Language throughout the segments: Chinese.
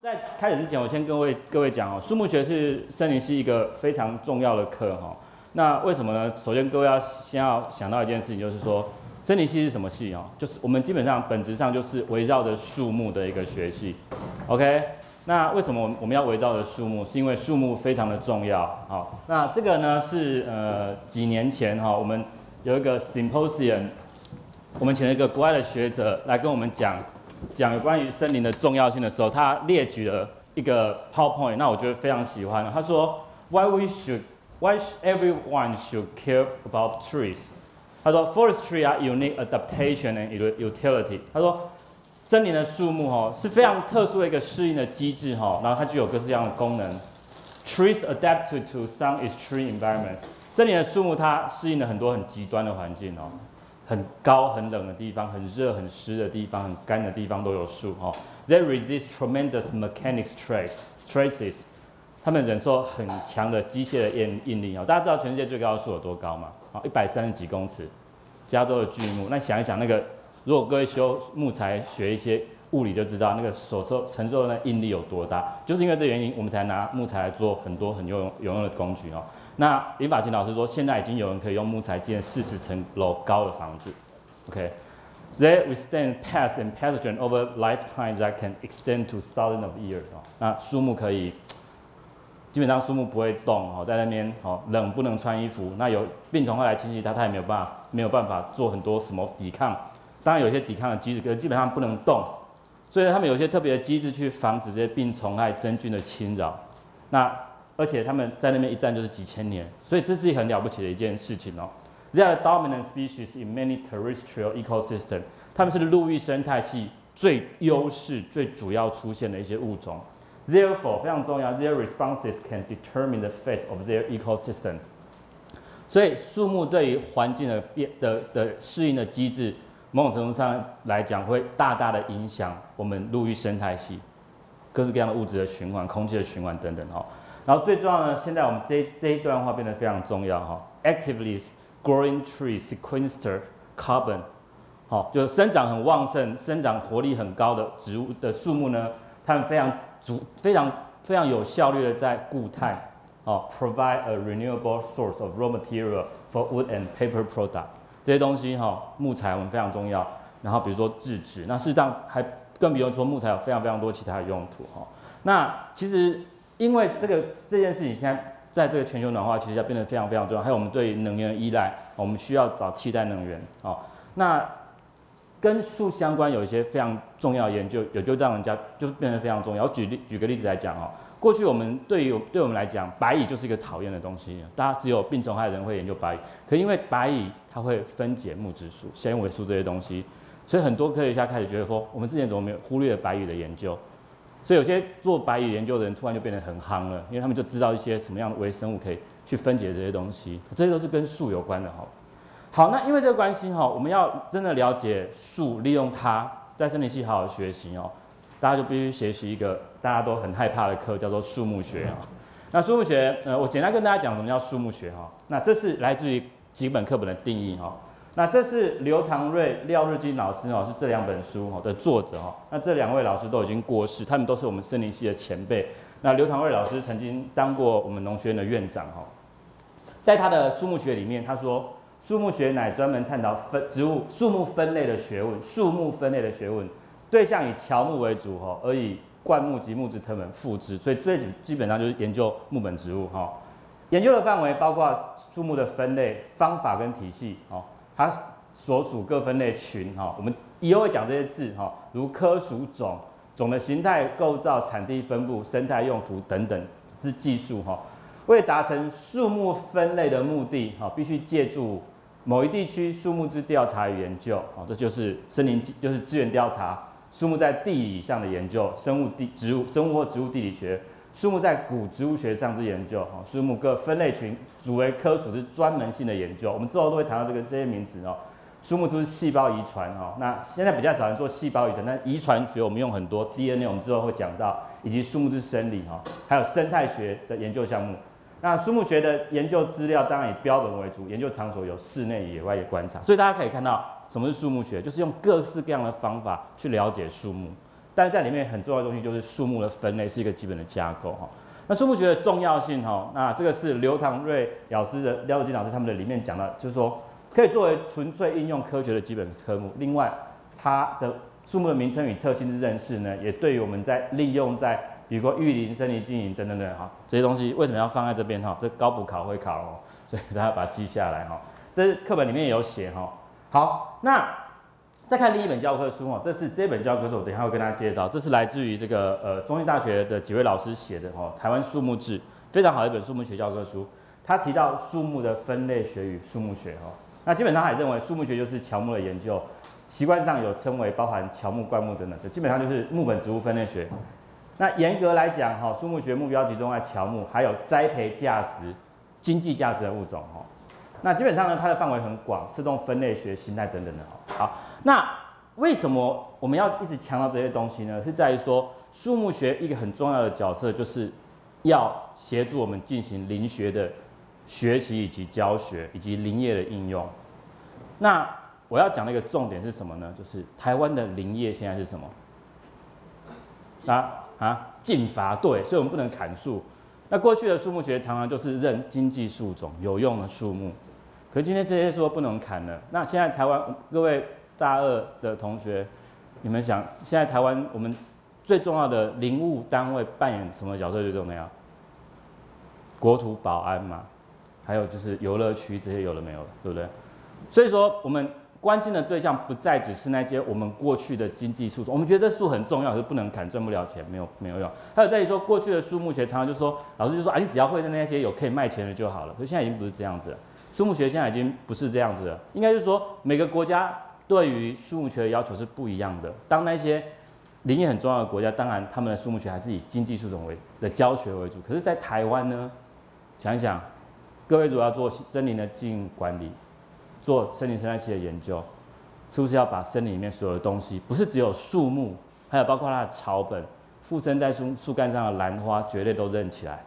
在开始之前，我先跟各位讲哦，树木学是森林系一个非常重要的课哈。那为什么呢？首先各位先要想到一件事情，就是说森林系是什么系哦？就是我们基本上本质上就是围绕着树木的一个学系。OK， 那为什么我们要围绕着树木？是因为树木非常的重要。好，那这个呢是几年前哈，我们有一个 symposium， 我们请了一个国外的学者来跟我们讲有关于森林的重要性的时候，他列举了一个 PowerPoint， 那我觉得非常喜欢。他说 Why everyone should care about trees？ 他说 Forestry are unique adaptation and utility。他说森林的树木是非常特殊的一个适应的机制然后它具有各式各样的功能。Trees adapt to some extreme environments。森林的树木它适应了很多很极端的环境很高、很冷的地方，很热、很湿的地方，很干的地方都有树They resist tremendous mechanic stresses， 它们忍受很强的机械的应力大家知道全世界最高的树有多高吗？130几公尺，加州的巨木。那想一想，那个如果各位修木材学一些物理就知道，那个承受的那应力有多大。就是因为这原因，我们才拿木材来做很多很有用的工具那林法勤老师说，现在已经有人可以用木材建40层楼高的房子。OK，They withstand pests and pathogens over lifetimes that can extend to thousands of years 那树木可以，基本上树木不会动在那边冷不能穿衣服。那有病虫害来侵袭它，它也没有办法做很多什么抵抗。当然有一些抵抗的机制，可是基本上不能动。所以他们有一些特别的机制去防止这些病虫害、真菌的侵扰。而且他们在那边一站就是几千年，所以这是很了不起的一件事情They are dominant species in many terrestrial ecosystems。它们是陆域生态系最优势、最主要出现的一些物种。Therefore， 非常重要 ，their responses can determine the fate of their ecosystem。所以树木对于环境的适应的机制，某种程度上来讲，会大大的影响我们陆域生态系各式各样的物质的循环、空气的循环等等然后最重要呢，现在我们这一段话变得非常重要Actively growing trees sequester carbon， 就是生长很旺盛、生长活力很高的植物的树木呢，它们非常有效率的在固碳provide a renewable source of raw material for wood and paper product。这些东西木材我们非常重要。然后比如说制纸，那事实上还更不用说木材有非常多其他的用途那其实因为这件事情现在这个全球暖化，其实要变得非常重要。还有我们对能源的依赖，我们需要找替代能源那跟树相关有一些非常重要的研究，也就让人家就变得非常重要。我举个例子来讲过去我们对我们来讲，白蚁就是一个讨厌的东西，大家只有病虫害的人会研究白蚁。可因为白蚁它会分解木质素、纤维素这些东西，所以很多科学家开始觉得说，我们之前怎么没有忽略了白蚁的研究？所以有些做白蚁研究的人突然就变得很夯了，因为他们就知道一些什么样的微生物可以去分解这些东西，这些都是跟树有关的好，那因为这个关系我们要真的了解树，利用它在森林系好好学习大家就必须学习一个大家都很害怕的课，叫做树木学那树木学，我简单跟大家讲什么叫树木学那这是来自于几本课本的定义那这是刘唐瑞、廖日金老师是这2本书的作者那这2位老师都已经过世，他们都是我们森林系的前辈。那刘唐瑞老师曾经当过我们农学院的院长在他的树木学里面，他说树木学乃专门探讨树木分类的学问，对象以乔木为主而以灌木及木质藤本附之，所以最基本上就是研究木本植物研究的范围包括树木的分类方法跟体系它所属各分类群我们以后会讲这些字如科属种、种的形态、构造、产地分布、生态用途等等之技术为达成树木分类的目的必须借助某一地区树木之调查与研究这就是森林就是资源调查、树木在地理上的研究、生物或植物地理学、树木在古植物学上之研究树木各分类群主为科属之专门性的研究。我们之后都会谈到这些名词树木就是细胞遗传那现在比较少人做细胞遗传，但遗传学我们用很多 DNA， 我们之后会讲到，以及树木之生理还有生态学的研究项目。那树木学的研究资料当然以标本为主，研究场所有室内、野外的观察。所以大家可以看到什么是树木学，就是用各式各样的方法去了解树木。 但是在里面很重要的东西就是树木的分类是一个基本的架构哈。那树木学的重要性哈，那这个是刘唐瑞老师的廖志金老师他们的里面讲到，就是说可以作为纯粹应用科学的基本科目。另外，它的树木的名称与特性的认识呢，也对于我们在利用在比如说育林、森林经营等等等哈这些东西，为什么要放在这边哈？这高补考会考哦，所以大家把它记下来哈。这是课本里面也有写哈。好，那再看另一本教科书哦，这本教科书，我等一下会跟大家介绍，这是来自于这个中兴大学的几位老师写的哈，台湾树木志，非常好的一本树木学教科书。他提到树木的分类学与树木学哈，那基本上还认为树木学就是乔木的研究，习惯上有称为包含乔木、灌木等等，就基本上就是木本植物分类学。那严格来讲哈，树木学目标集中在乔木，还有栽培价值、经济价值的物种哈。那基本上呢，它的范围很广，自动分类学、形态等等的。好，那为什么我们要一直强调这些东西呢？是在于说，树木学一个很重要的角色，就是要协助我们进行林学的学习以及教学，以及林业的应用。那我要讲的一个重点是什么呢？就是台湾的林业现在是什么？禁伐，对，所以我们不能砍树。那过去的树木学常常就是认经济树种、有用的树木。可是今天这些说不能砍了，那现在台湾各位大二的同学，你们想，现在台湾我们最重要的林务单位扮演什么角色最重要？国土保安嘛，还有就是游乐区这些有了没有了，对不对？所以说我们关心的对象不再只是那些我们过去的经济树种，我们觉得这树很重要，可是不能砍，赚不了钱，没有用。还有在于说过去的树木学常常就说，老师就说啊，你只要会的那些有可以卖钱的就好了，可是现在已经不是这样子了。树木学现在已经不是这样子了，应该就是说每个国家对于树木学的要求是不一样的。当那些林业很重要的国家，当然他们的树木学还是以经济树种的教学为主。可是，在台湾呢，想一想，各位如果要做森林的经营管理，做森林生态系的研究，是不是要把森林里面所有的东西，不是只有树木，还有包括它的草本、附生在树干上的兰花、蕨类都认起来？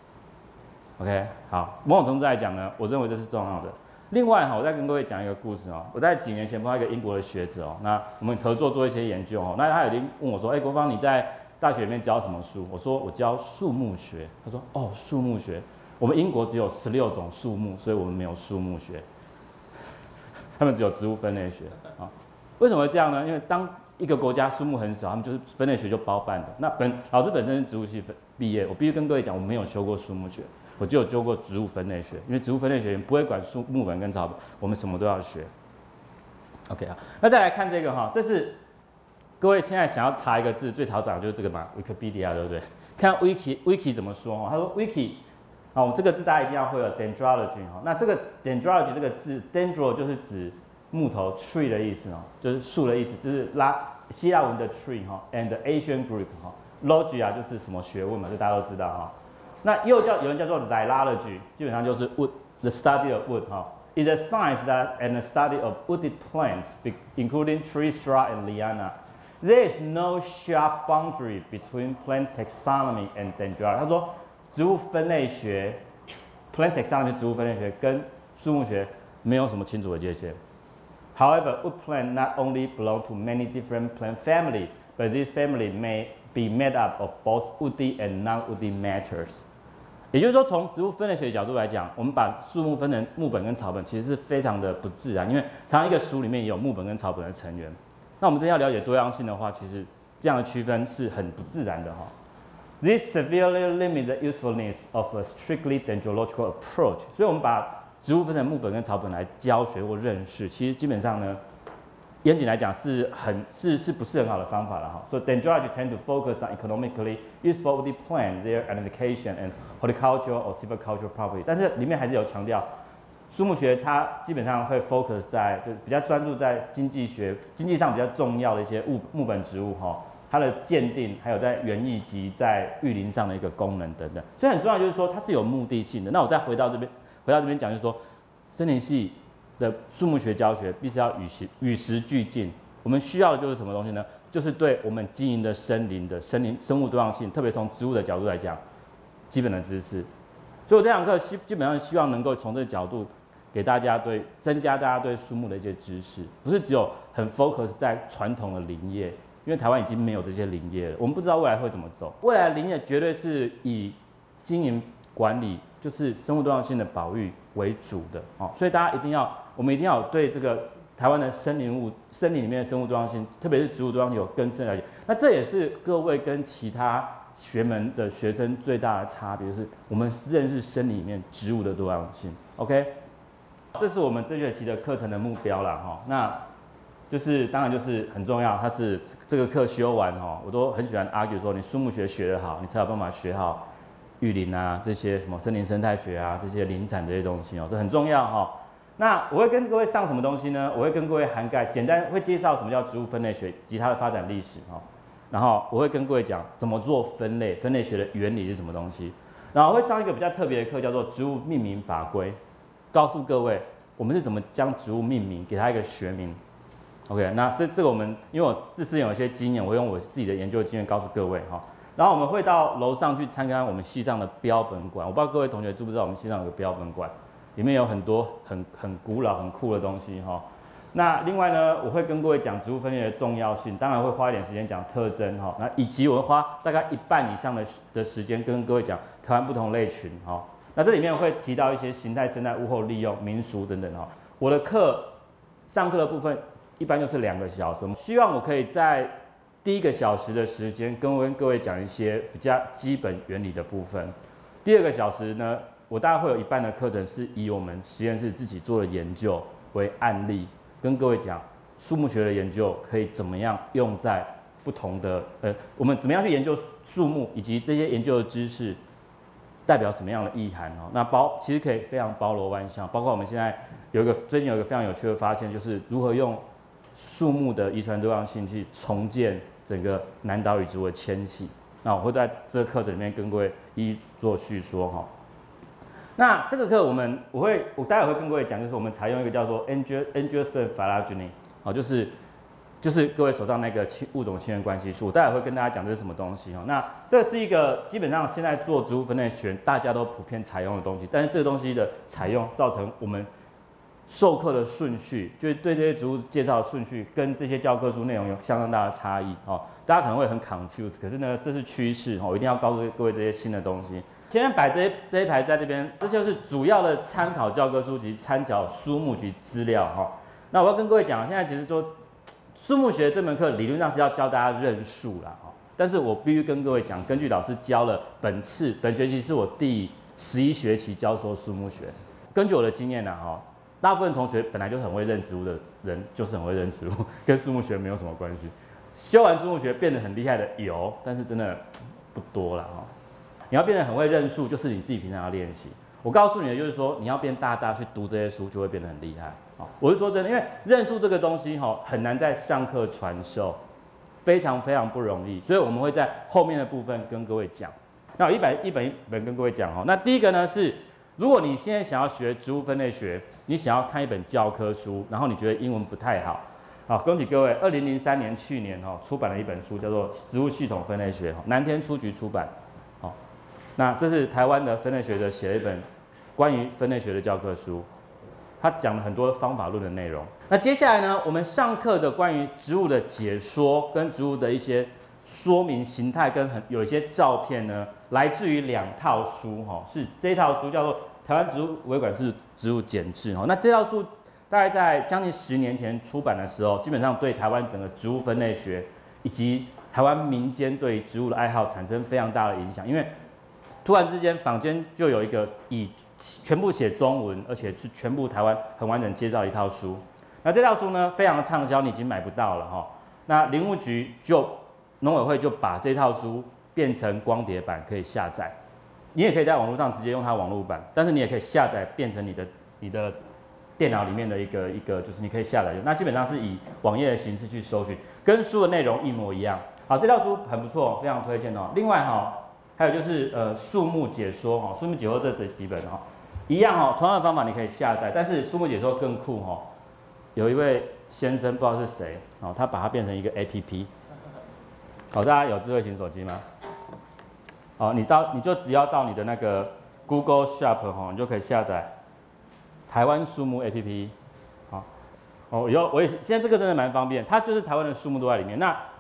OK， 好，某种程度来讲呢，我认为这是重要的。另外哈，我再跟各位讲一个故事哦。我在几年前碰到一个英国的学者哦，那我们合作做一些研究哦。那他已经问我说，国芳你在大学里面教什么书？我说我教树木学。他说哦，树木学，我们英国只有16种树木，所以我们没有树木学，他们只有植物分类学啊。为什么会这样呢？因为当一个国家树木很少，他们就是分类学就包办的。那老师本身是植物系毕业，我必须跟各位讲，我没有修过树木学。 我就有修过植物分类学，因为植物分类学不会管木本跟草本，我们什么都要学。OK 啊，那再来看这个哈，这是各位现在想要查一个字最常找的就是这个嘛 ，Wikipedia 对不对？看 Wiki 怎么说哈？他说 Wiki， 好，这个字大家一定要会有 Dendrology 哈。那这个 Dendrology 这个字 ，Dendro 就是指木头 ，tree 的意思哦，就是树的意思，就是希腊文的 tree 哈 ，and Asian Greek 哈 ，logia 就是什么学问嘛，这大家都知道哈。 那有人叫做 xylology， 基本上就是 wood，the study of wood 哈 ，is a science that and a study of wooded plants, including tree, straw, and liana. There is no sharp boundary between plant taxonomy and dendrology. 他说，植物分类学 （plant taxonomy） 植物分类学跟树木学没有什么清楚的界限。However, wood plants not only belong to many different plant families, but this family may be made up of both woody and non-woody matters. 也就是说，从植物分类学的角度来讲，我们把树木分成木本跟草本，其实是非常的不自然，因为常常一个属里面也有木本跟草本的成员。那我们真要了解多样性的话，其实这样的区分是很不自然的哈。This severely limits the usefulness of a strictly dendrological approach。所以，我们把植物分成木本跟草本来教学或认识，其实基本上呢，严谨来讲是不是很好的方法了哈。So dendrology tend to focus on economically useful woody plants, their identification and horticultural or silvicultural property。但是里面还是有强调，树木学它基本上会 focus 在就比较专注在经济上比较重要的一些木本植物哈，它的鉴定还有在园艺及在育林上的一个功能等等。所以很重要就是说它是有目的性的。那我再回到这边讲，就是说森林系的树木学教学必须要与时俱进。我们需要的就是什么东西呢？就是对我们经营的森林生物多样性，特别从植物的角度来讲，基本的知识。所以我这堂课基本上希望能够从这个角度给大家增加大家对树木的一些知识，不是只有很 focus 在传统的林业， 因为台湾已经没有这些林业了，我们不知道未来会怎么走。未来的林业绝对是以经营管理，就是生物多样性的保育为主的哦，所以大家我们一定要对这个台湾的森林里面的生物多样性，特别是植物多样性有更深的了解。那这也是各位跟其他学门的学生最大的差别，就是我们认识森林里面植物的多样性。OK， 这是我们这学期的课程的目标啦哈。那就是当然就是很重要，它是这个课修完哈，我都很喜欢 argue 说，你树木学学得好，你才有办法学好育林啊这些什么森林生态学啊这些林产这些东西哦，这很重要哈。那我会跟各位上什么东西呢？我会跟各位涵盖简单会介绍什么叫植物分类学及它的发展历史哈。然后我会跟各位讲怎么做分类，分类学的原理是什么东西。然后我会上一个比较特别的课，叫做植物命名法规，告诉各位我们是怎么将植物命名，给它一个学名。OK， 那这个我们因为我自身有一些经验，我用我自己的研究经验告诉各位哈。然后我们会到楼上去参观我们系上的标本馆，我不知道各位同学知不知道我们系上有个标本馆，里面有很多很古老很酷的东西哈。那另外呢，我会跟各位讲植物分类的重要性，当然会花一点时间讲特征哈。那以及我会花大概一半以上的时间跟各位讲台湾不同类群哈。那这里面会提到一些形态、生态、物候利用、民俗等等哈。我的上课的部分一般就是2个小时，希望我可以在第1个小时的时间跟各位讲一些比较基本原理的部分。第2个小时呢，我大概会有一半的课程是以我们实验室自己做的研究为案例。跟各位讲树木学的研究可以怎么样用在不同的我们怎么样去研究树木，以及这些研究的知识代表什么样的意涵哦？那其实可以非常包罗万象，包括我们现在最近有一个非常有趣的发现，就是如何用树木的遗传多样性去重建整个南岛语植物的迁徙。那我会在这个课程里面跟各位一一做叙说哈。那这个课我待会会跟各位讲，就是我们采用一个叫做 Angiosperm phylogeny， 就是各位手上那个物种亲缘关系树，我待会会跟大家讲这是什么东西哈。那这是一个基本上现在做植物分类学大家都普遍采用的东西，但是这个东西的采用造成我们授课的顺序，就是对这些植物介绍的顺序跟这些教科书内容有相当大的差异哦。大家可能会很 confused， 可是呢这是趋势哦，我一定要告诉各位这些新的东西。前面摆这一排在这边，这就是主要的参考教科书及参考书目及资料哈。那我要跟各位讲，现在其实说树木学这门课理论上是要教大家认树啦哈，但是我必须跟各位讲，根据老师教了本学期是我第11学期教授树木学，根据我的经验呐哈，大部分同学本来就很会认植物的人，就是很会认植物，跟树木学没有什么关系。修完树木学变得很厉害的有，但是真的不多了哈。你要变得很会认树，就是你自己平常要练习。我告诉你的就是说，你要变大去读这些书，就会变得很厉害。我是说真的，因为认树这个东西很难在上课传授，非常非常不容易，所以我们会在后面的部分跟各位讲。那我一本跟各位讲那第一个呢是，如果你现在想要学植物分类学，你想要看一本教科书，然后你觉得英文不太好，好，恭喜各位，2003年去年出版了一本书，叫做《植物系统分类学》，南天书局出版。那这是台湾的分类学者写了一本关于分类学的教科书，他讲了很多方法论的内容。那接下来呢，我们上课的关于植物的解说跟植物的一些说明形态跟有一些照片呢，来自于2套书是这一套书叫做《台湾植物维管式植物检治》那这套书大概在将近10年前出版的时候，基本上对台湾整个植物分类学以及台湾民间对植物的爱好产生非常大的影响，因为突然之间，坊间就有一个全部写中文，而且是全部台湾很完整介绍的一套书。那这套书呢，非常的畅销，你已经买不到了哈。那林务局农委会就把这套书变成光碟版，可以下载。你也可以在网络上直接用它网络版，但是你也可以下载变成你的电脑里面的一个，就是你可以下载。那基本上是以网页的形式去搜寻，跟书的内容一模一样。好，这套书很不错，非常推荐哦。另外还有就是树木解说树木解说这几本一样同样的方法你可以下载，但是树木解说更酷有一位先生不知道是谁他把它变成一个 APP。大家有智慧型手机吗？你就只要到你的那个 Google Shop 你就可以下载台湾树木 APP。以后现在这个真的蛮方便，它就是台湾的树木都在里面。那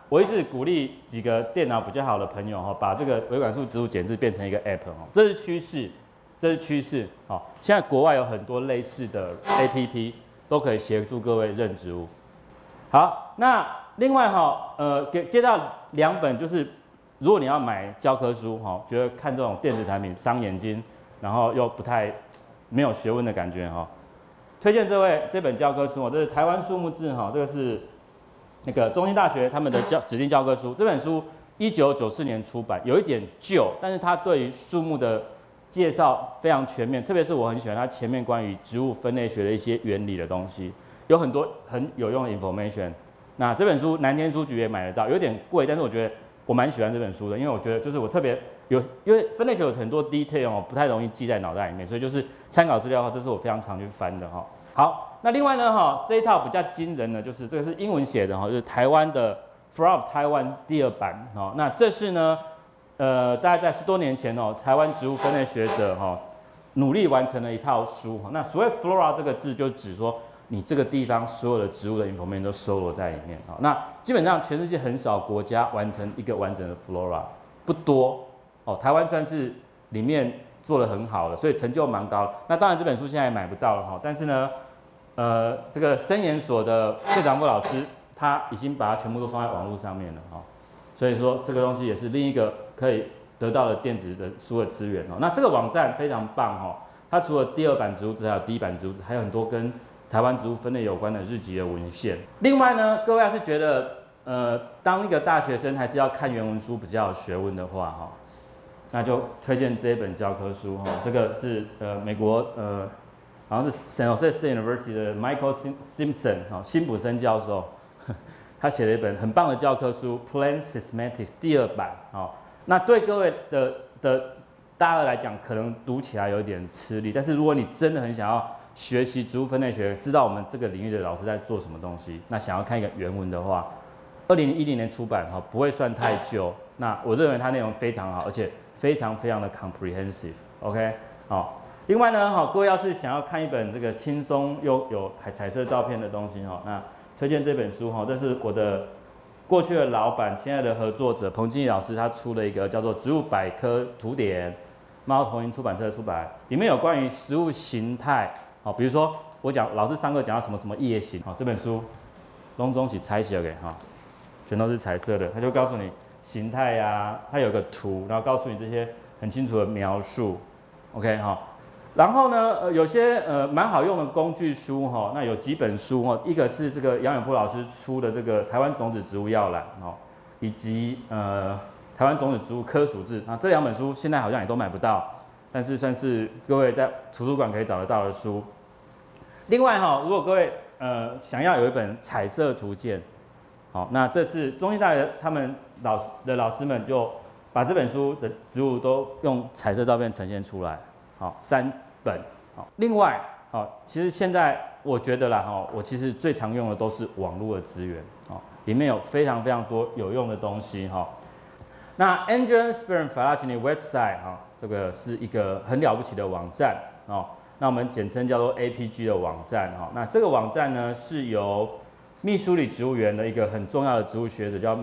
我一直鼓励几个电脑比较好的朋友哈，把这个维管束植物检治变成一个 App 哦，这是趋势，这是趋势。好，现在国外有很多类似的 APP 都可以协助各位认植物。好，那另外哈，介绍2本，就是如果你要买教科书哈，觉得看这种电子产品伤眼睛，然后又不太没有学问的感觉哈，推荐这本教科书哦，这是台湾树木志哈，这个是那个中兴大学他们的指定教科书。这本书1994年出版，有一点旧，但是它对于树木的介绍非常全面，特别是我很喜欢它前面关于植物分类学的一些原理的东西，有很多很有用的 information。那这本书南天书局也买得到，有点贵，但是我觉得我蛮喜欢这本书的，因为我觉得就是我特别因为分类学有很多 detail 哦，不太容易记在脑袋里面，所以就是参考资料的话，这是我非常常去翻的哈。好，那另外呢哈，这一套比较惊人的就是这个是英文写的哈，就是台湾的 Flora of Taiwan 第2版哈。那这是呢，大概在10多年前哦，台湾植物分类学者哈努力完成了一套书哈。那所谓 Flora 这个字就指说，你这个地方所有的植物的 information 都收罗在里面啊。那基本上全世界很少国家完成一个完整的 Flora， 不多哦。台湾算是里面做得很好的，所以成就蛮高的。那当然这本书现在也买不到了哈，但是呢，这个森研所的谢长富老师他已经把它全部都放在网络上面了哈。所以说这个东西也是另一个可以得到的电子的书的资源哦。那这个网站非常棒哈，它除了第2版植物志，还有第1版植物志，还有很多跟台湾植物分类有关的日籍的文献。另外呢，各位要是觉得当一个大学生还是要看原文书比较有学问的话哈，那就推荐这一本教科书哈。这个是美国好像是 San Jose State University 的 Michael Simpson 哈辛普森教授，他写了一本很棒的教科书 Plant Systematics 第2版哦。那对各位的大家来讲，可能读起来有点吃力，但是如果你真的很想要学习植物分类学，知道我们这个领域的老师在做什么东西，那想要看一个原文的话，2010年出版哈，不会算太旧。那我认为它内容非常好，而且非常的 comprehensive。OK， 好。另外呢，哈，各位要是想要看一本这个轻松又有彩色照片的东西哈，那推荐这本书哈，这是我的过去的老板，现在的合作者彭金义老师，他出了一个叫做《植物百科图典》，猫头鹰出版社出版，里面有关于食物形态，好，比如说我老师上课讲到什么叶形，好，这本书隆中起拆写给哈，全都是彩色的，他就告诉你形态呀，它有个图，然后告诉你这些很清楚的描述 ，OK 哈。然后呢，有些蛮好用的工具书哈，那有几本书哈，一个是这个杨永波老师出的这个《台湾种子植物要览》哦，以及台湾种子植物科属志啊，这2本书现在好像也都买不到，但是算是各位在图书馆可以找得到的书。另外哈，如果各位想要有一本彩色图鉴，好，那这次中兴大学他们老师们就把这本书的植物都用彩色照片呈现出来，好，3本。好，另外，好，其实现在我觉得啦，哈，我其实最常用的都是网络的资源，哦，里面有非常多有用的东西，哈。那 Angiosperm Phylogeny Website 哈，这个是一个很了不起的网站哦。那我们简称叫做 APG 的网站哈。那这个网站呢是由密苏里植物园的一个很重要的植物学者叫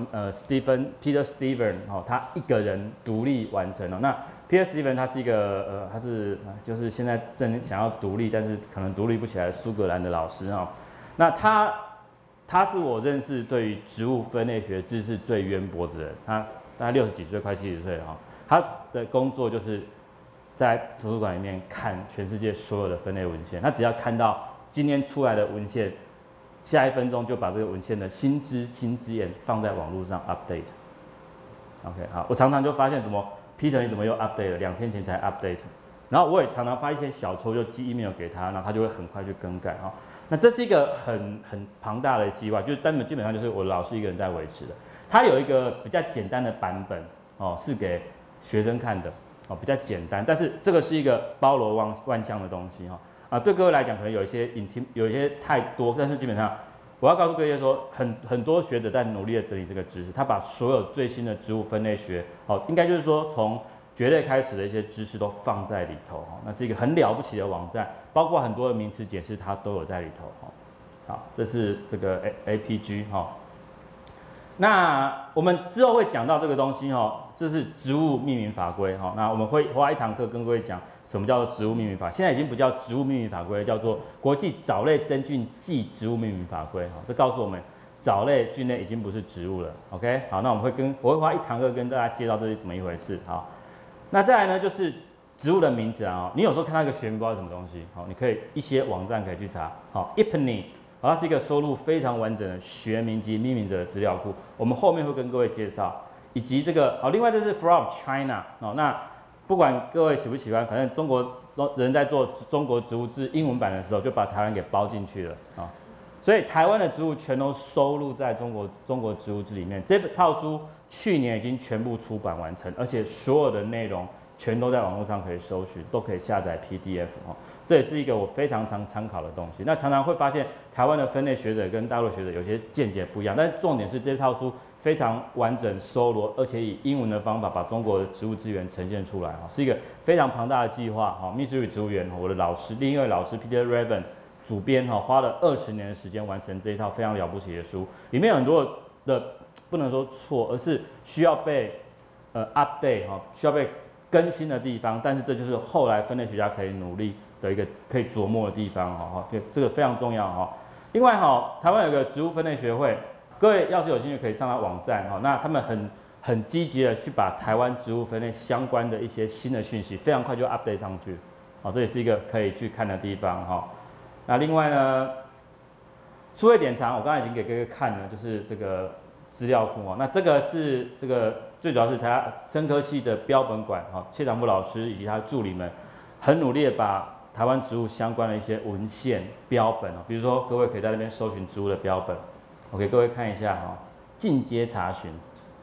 Peter Stevens 哈，他一个人独立完成了。那 Peter Stevens 他是一个他是就是现在正想要独立，但是可能独立不起来的苏格兰的老师哈。那他是我认识对于植物分类学知识最渊博的人，他大概60几岁，快70岁了哈。他的工作就是在图书馆里面看全世界所有的分类文献，他只要看到今天出来的文献，下1分钟就把这个文献的新知眼放在网络上 update。OK， 好，我常常就发现怎么 Peter 你怎么又 update 了？2天前才 update。然后我也常常发一些小错，就寄 email 给他，然后他就会很快去更改哈。那这是一个很庞大的计划，就是基本上就是我老师一个人在维持的。他有一个比较简单的版本哦，是给学生看的哦，比较简单，但是这个是一个包罗万象的东西哈。啊，对各位来讲可能有一些太多，但是基本上我要告诉各位说，很多学者在努力的整理这个知识，他把所有最新的植物分类学，哦，应该就是说从蕨类开始的一些知识都放在里头哈，那是一个很了不起的网站，包括很多的名词解释它都有在里头哈。好，这是这个 APG 哈。 那我们之后会讲到这个东西哈，这是植物命名法规哈。那我们会花一堂课跟各位讲什么叫做植物命名法，现在已经不叫植物命名法规，叫做国际藻类真菌暨植物命名法规哈。这告诉我们藻类、菌类已经不是植物了。OK， 好，那我会花一堂课跟大家介绍这是怎么一回事。好，那再来呢就是植物的名字啊，你有时候看到一个学名不知道是什么东西，好，你可以一些网站可以去查。好 ，IPNI。好，它是一个收录非常完整的学名及命名者的资料库，我们后面会跟各位介绍，以及这个另外这是 Flora of China 哦，那不管各位喜不喜欢，反正中国人在做中国植物志英文版的时候，就把台湾给包进去了啊，所以台湾的植物全都收录在中国植物志里面。这套书去年已经全部出版完成，而且所有的内容全都在网络上可以搜寻，都可以下载 PDF 哦。这也是一个我非常常参考的东西。那常常会发现台湾的分类学者跟大陆学者有些见解不一样，但是重点是这套书非常完整收罗，而且以英文的方法把中国的植物资源呈现出来，是一个非常庞大的计划。密斯里植物园，我的老师另一位老师 Peter Raven 主编花了20年的时间完成这一套非常了不起的书，里面有很多的不能说错，而是需要被update 需要被更新的地方，但是这就是后来分类学家可以努力的一个可以琢磨的地方哈，对，这个非常重要哈。另外台湾有个植物分类学会，各位要是有兴趣可以上到网站哈，那他们很积极的去把台湾植物分类相关的一些新的讯息，非常快就 update 上去，这也是一个可以去看的地方哈。那另外呢，数位典藏我刚才已经给各位看了，就是这个资料库那这个是这个最主要是他生科系的标本馆谢长富老师以及他的助理们很努力的把台湾植物相关的一些文献标本比如说各位可以在那边搜寻植物的标本，我给各位看一下进阶查询，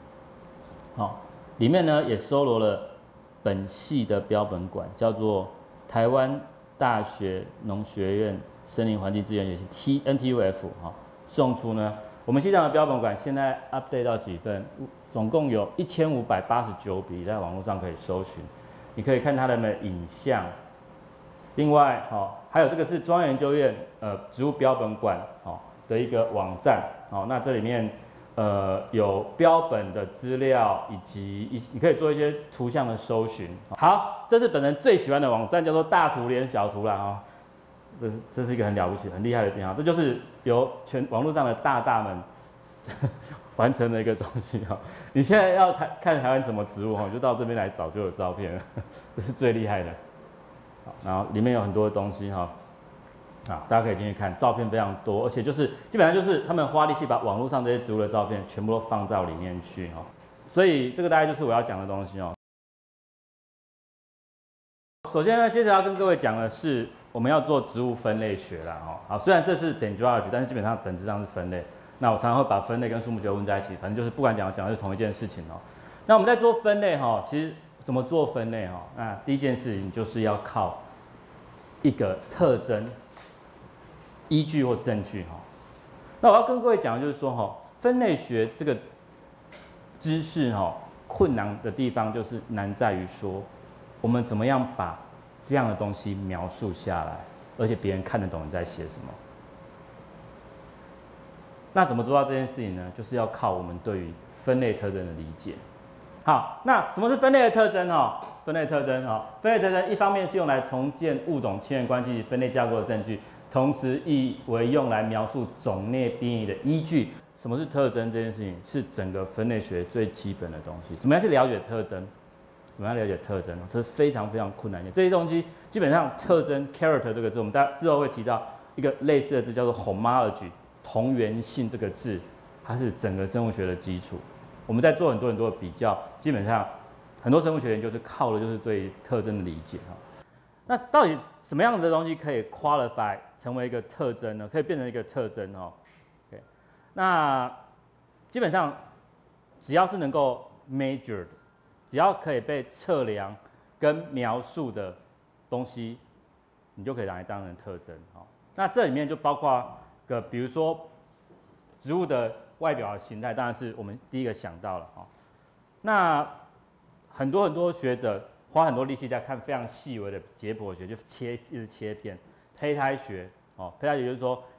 里面呢也收罗了本系的标本馆，叫做台湾大学农学院森林环境资源也是 NTUF 送出呢。我们系上的标本馆现在 update 到几份？总共有1589笔在网络上可以搜寻，你可以看它的影像。另外，还有这个是中央研究院植物标本馆的一个网站，那这里面有标本的资料，以及你可以做一些图像的搜寻。好，这是本人最喜欢的网站，叫做大图连小图啦这是一个很了不起、很厉害的地方，这就是由网络上的大们完成的一个东西你现在要看台湾什么植物就到这边来找就有照片了，这是最厉害的。然后里面有很多的东西大家可以进去看，照片非常多，而且基本上就是他们花力气把网络上这些植物的照片全部都放到里面去所以这个大概就是我要讲的东西首先呢，接着要跟各位讲的是我们要做植物分类学啦好，虽然这是 Dendrology， 但是基本上本质上是分类。那我常常会把分类跟树木学混在一起，反正就是不管讲的是同一件事情那我们在做分类其实怎么做分类那第一件事情就是要靠一个特征、依据或证据那我要跟各位讲的就是说分类学这个知识困难的地方就是难在于说我们怎么样把这样的东西描述下来，而且别人看得懂你在写什么。那怎么做到这件事情呢？就是要靠我们对于分类特征的理解。好，那什么是分类的特征分类特征一方面是用来重建物种亲缘关系分类架构的证据，同时亦为用来描述种类变异的依据。什么是特征？这件事情是整个分类学最基本的东西。怎么样去了解特征？怎么样了解特征？这是非常非常困难的。这些东西基本上特征 character 这个字，我们大家之后会提到一个类似的字，叫做 homology。同源性这个字，它是整个生物学的基础。我们在做很多的比较，基本上很多生物学研究是靠的就是对特征的理解那到底什么样的东西可以 qualify 成为一个特征呢？可以变成一个特征？OK， 那基本上只要是能够 measured， 只要可以被测量跟描述的东西，你就可以拿来当成特征那这里面就包括比如说植物的外表的形态，当然是我们第一个想到了那很多学者花很多力气在看非常细微的解剖学，就一直切片。胚胎学胚胎学就是说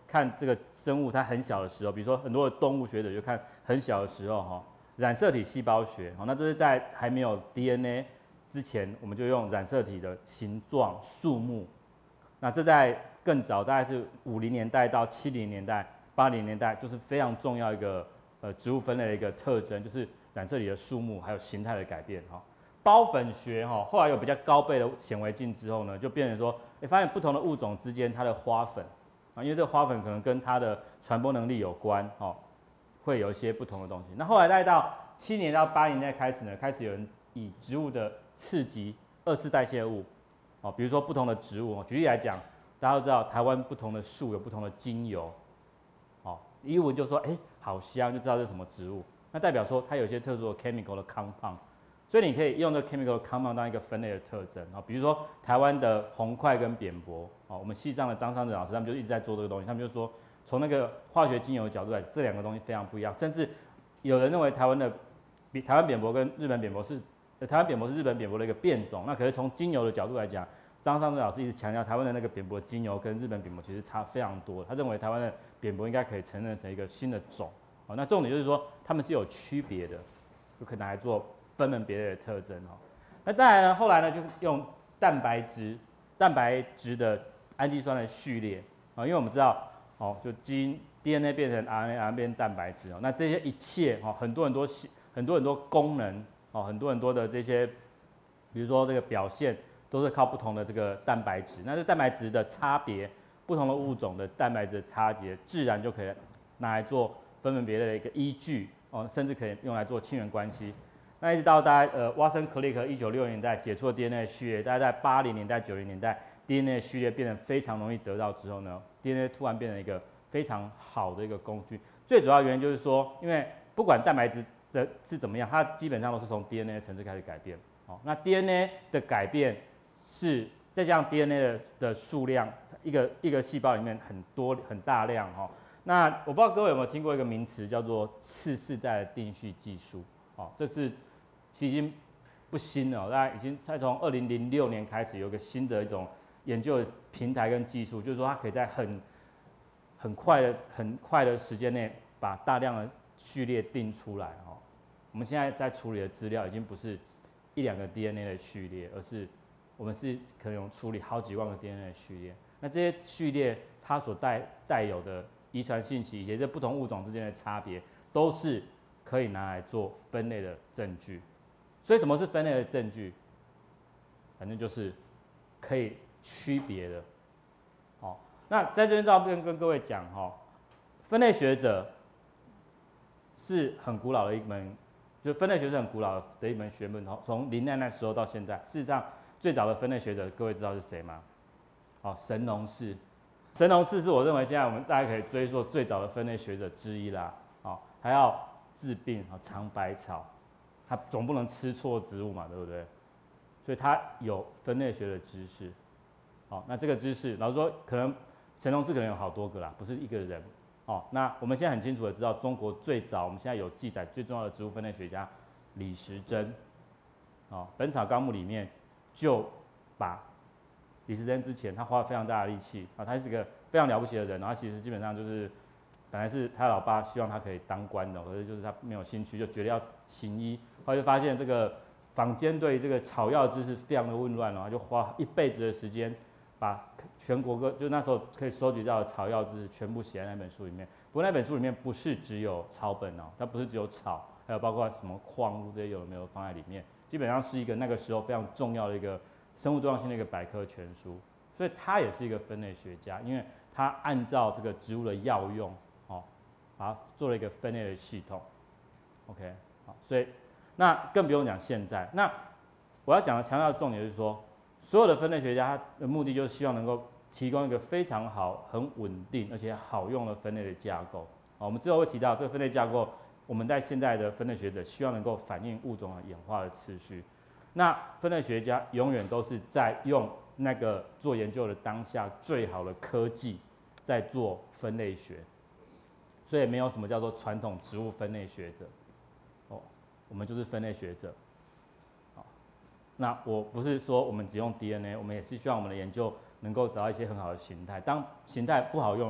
看这个生物它很小的时候，比如说很多的动物学者就看很小的时候哈，染色体细胞学，那这是在还没有 DNA 之前，我们就用染色体的形状、数目。那这在更早，大概是50年代到70年代、80年代，就是非常重要一个植物分类的一个特征，就是染色体的数目还有形态的改变哈。孢粉学哈，后来有比较高倍的显微镜之后呢，就变成说，发现不同的物种之间它的花粉啊，因为这个花粉可能跟它的传播能力有关哦，会有一些不同的东西。那后来大概到70年到80年代开始呢，开始有人以植物的刺激二次代谢物哦，比如说不同的植物，举例来讲，大家都知道台湾不同的树有不同的精油哦，一闻就说好香，就知道这是什么植物，那代表说它有一些特殊的 chemical 的 compound。所以你可以用这个 chemical compound 当一个分类的特征啊，比如说台湾的红块跟扁柏啊，我们系上的张尚志老师他们就一直在做这个东西，他们就说从那个化学精油的角度来，这两个东西非常不一样，甚至有人认为台湾扁柏跟日本扁柏是台湾扁柏是日本扁柏的一个变种，那可是从精油的角度来讲，张尚志老师一直强调台湾的那个扁柏精油跟日本扁柏其实差非常多，他认为台湾的扁柏应该可以承认成一个新的种啊，那重点就是说他们是有区别的，就可以拿来做分门别类的特征哈。那当然呢，后来呢就用蛋白质的氨基酸的序列啊，因为我们知道哦，就基因 DNA 变成 RNA 变成蛋白质哦，那这些一切哦，很多功能哦，很多的这些，比如说这个表现都是靠不同的这个蛋白质。那这蛋白质的差别，不同的物种的蛋白质的差别，自然就可以拿来做分门别类的一个依据哦，甚至可以用来做亲缘关系。那一直到大概Watson Crick 1960年代解出了 DNA 序列，大概在80年代、90年代 DNA 序列变得非常容易得到之后呢 ，DNA 突然变成一个非常好的一个工具。最主要原因就是说，因为不管蛋白质是怎么样，它基本上都是从 DNA 的层次开始改变。哦，那 DNA 的改变是再加上 DNA 的数量，一个细胞里面很大量哈。那我不知道各位有没有听过一个名词叫做次世代的定序技术。哦，这是其实已经不新了，大概已经才从2006年开始有一个新的一种研究的平台跟技术，就是说它可以在很快的时间内把大量的序列定出来哦。我们现在在处理的资料已经不是1-2个 DNA 的序列，而是我们是可能处理好几万个 DNA 的序列。那这些序列它所带有的遗传信息以及这不同物种之间的差别，都是可以拿来做分类的证据。所以什么是分类的证据？反正就是可以区别的。好，那在这边照片跟各位讲哈，分类学者是很古老的一门，就分类学是很古老的一门学问，从林奈那时候到现在，事实上最早的分类学者，各位知道是谁吗？哦，神农氏。神农氏是我认为现在我们大家可以追溯最早的分类学者之一啦。哦，还要治病尝百草，他总不能吃错植物嘛，对不对？所以他有分类学的知识。好，那这个知识，老实说，可能神农氏可能有好多个啦，不是一个人。哦，那我们现在很清楚的知道，中国最早我们现在有记载最重要的植物分类学家李时珍。哦，《本草纲目》里面就把李时珍之前他花了非常大的力气啊，他是一个非常了不起的人，然后其实基本上就是本来是他老爸希望他可以当官的，可是就是他没有兴趣，就决定要行医。后来就发现这个坊间对这个草药知识非常的混乱，然后就花一辈子的时间，把全国就那时候可以收集到的草药知识全部写在那本书里面。不过那本书里面不是只有草本哦，它不是只有草，还有包括什么矿物这些有没有放在里面，基本上是一个那个时候非常重要的一个生物多样性的一个百科全书。所以他也是一个分类学家，因为他按照这个植物的药用。把它做了一个分类的系统 ，OK， 好，所以那更不用讲现在。那我要讲的强调的重点就是说，所有的分类学家他的目的就是希望能够提供一个非常好、很稳定而且好用的分类的架构。我们之后会提到这个分类架构，我们在现在的分类学者希望能够反映物种的演化的次序。那分类学家永远都是在用那个做研究的当下最好的科技在做分类学。所以没有什么叫做传统植物分类学者，哦，我们就是分类学者。好，那我不是说我们只用 DNA， 我们也是希望我们的研究能够找到一些很好的形态。当形态不好用的时候，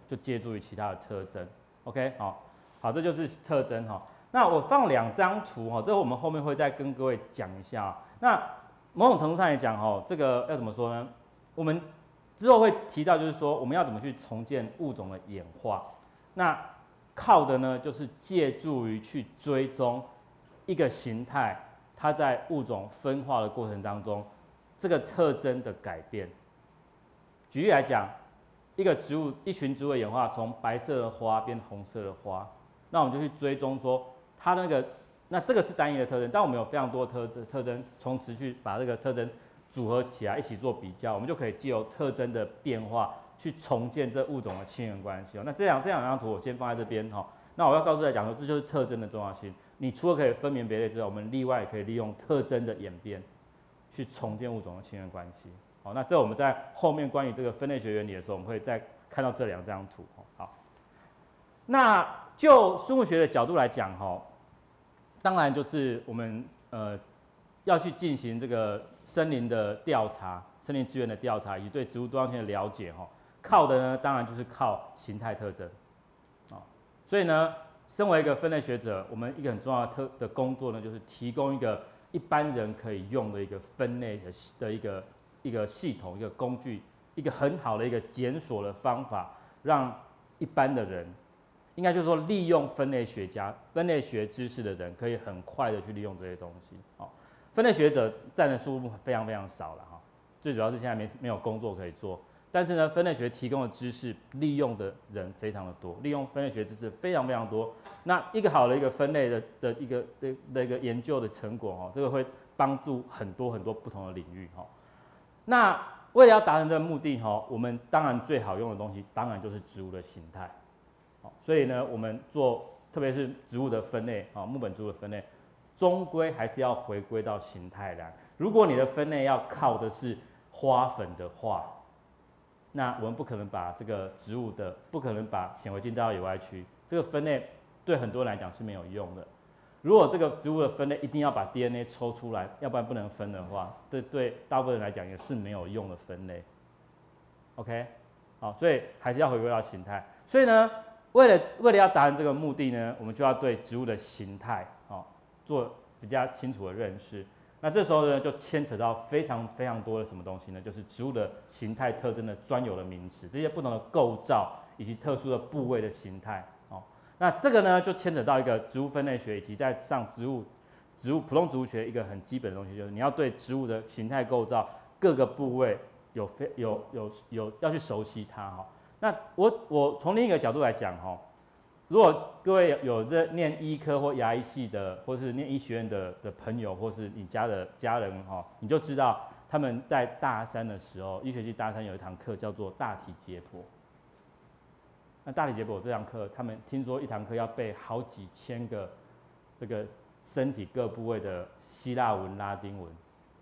就借助于其他的特征。OK， 好，这就是特征哈。那我放2张图哈，这我们后面会再跟各位讲一下。那某种程度上来讲哈，这个要怎么说呢？我们之后会提到，就是说我们要怎么去重建物种的演化。那靠的呢，就是借助于去追踪一个形态，它在物种分化的过程当中，这个特征的改变。举例来讲，一群植物的演化从白色的花变红色的花，那我们就去追踪说它那这个是单一的特征，但我们有非常多的特征，从持续把这个特征组合起来一起做比较，我们就可以藉由特征的变化去重建这物种的亲缘关系。那这两张图我先放在这边哈。那我要告诉大家讲说，这就是特征的重要性。你除了可以分门别类之外，我们另外也可以利用特征的演变去重建物种的亲缘关系。好，那这我们在后面关于这个分类学原理的时候，我们会再看到这2张图。好，那就生物学的角度来讲，当然就是我们要去进行这个森林的调查、森林资源的调查以及对植物多样性的了解，靠的呢，当然就是靠形态特征。所以呢，身为一个分类学者，我们一个很重要的工作呢，就是提供一个一般人可以用的一个分类的一个系统、一个工具、一个很好的一个检索的方法，让一般的人，应该就是说利用分类学知识的人，可以很快的去利用这些东西。分类学者占的数目非常非常少了哈，最主要是现在没有工作可以做。但是呢，分类学提供的知识利用的人非常的多，利用分类学知识非常非常多。那一个好的一个分类的一个研究的成果这个会帮助很多很多不同的领域那为了要达成这个目的我们当然最好用的东西当然就是植物的形态。所以呢，我们做特别是植物的分类木本植物的分类，终归还是要回归到形态来。如果你的分类要靠的是花粉的话，那我们不可能把这个植物不可能把显微镜带到野外去，这个分类对很多人来讲是没有用的。如果这个植物的分类一定要把 DNA 抽出来，要不然不能分的话，对大部分人来讲也是没有用的分类。OK， 好，所以还是要回归到形态。所以呢，为了要达成这个目的呢，我们就要对植物的形态做比较清楚的认识。那这时候呢，就牵扯到非常非常多的什么东西呢？就是植物的形态特征的专有的名词，这些不同的构造以及特殊的部位的形态。那这个呢，就牵扯到一个植物分类学以及在上植物普通植物学一个很基本的东西，就是你要对植物的形态构造各个部位要去熟悉它那我从另一个角度来讲如果各位有在念医科或牙医系的，或是念医学院的朋友，或是你家的家人你就知道他们在大三的时候，医学系大三有一堂课叫做大体解剖。那大体解剖这堂课，他们听说一堂课要背好几千个这个身体各部位的希腊文、拉丁文。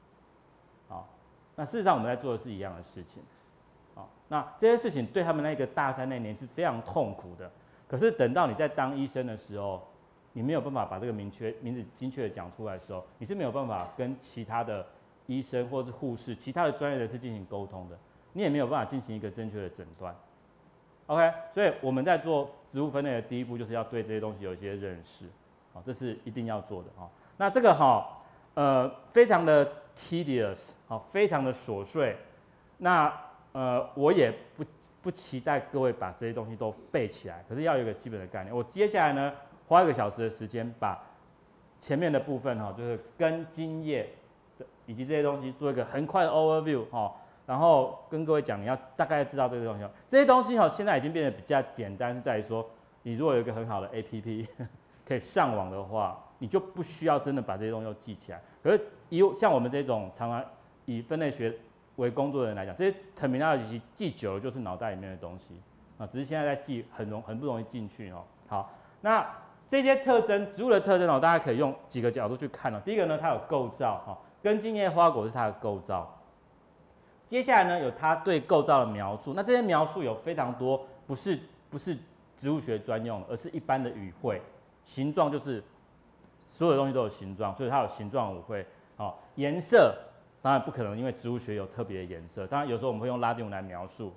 那事实上我们在做的是一样的事情。那这些事情对他们那个大三那年是非常痛苦的。可是等到你在当医生的时候，你没有办法把这个名字精确的讲出来的时候，你是没有办法跟其他的医生或是护士、其他的专业人士进行沟通的，你也没有办法进行一个正确的诊断。OK， 所以我们在做植物分类的第一步，就是要对这些东西有一些认识，这是一定要做的那这个非常的 tedious， 非常的琐碎。那我也不期待各位把这些东西都背起来，可是要有一个基本的概念。我接下来呢，花1个小时的时间，把前面的部分就是根茎叶以及这些东西做一个很快的 overview 然后跟各位讲，你要大概知道这些东西。这些东西现在已经变得比较简单，是在于说，你如果有一个很好的 APP 可以上网的话，你就不需要真的把这些东西都记起来。可是像我们这种常常以分类学为工作的人来讲，这些 terminology 记久了就是脑袋里面的东西只是现在在记很不容易进去好，那这些特征，植物的特征大家可以用几个角度去看第一个呢，它有构造根茎叶花果是它的构造。接下来呢，有它对构造的描述。那这些描述有非常多，不是植物学专用的，而是一般的语汇。形状就是所有东西都有形状，所以它有形状语汇。颜色当然不可能，因为植物学有特别的颜色。当然有时候我们会用拉丁文来描述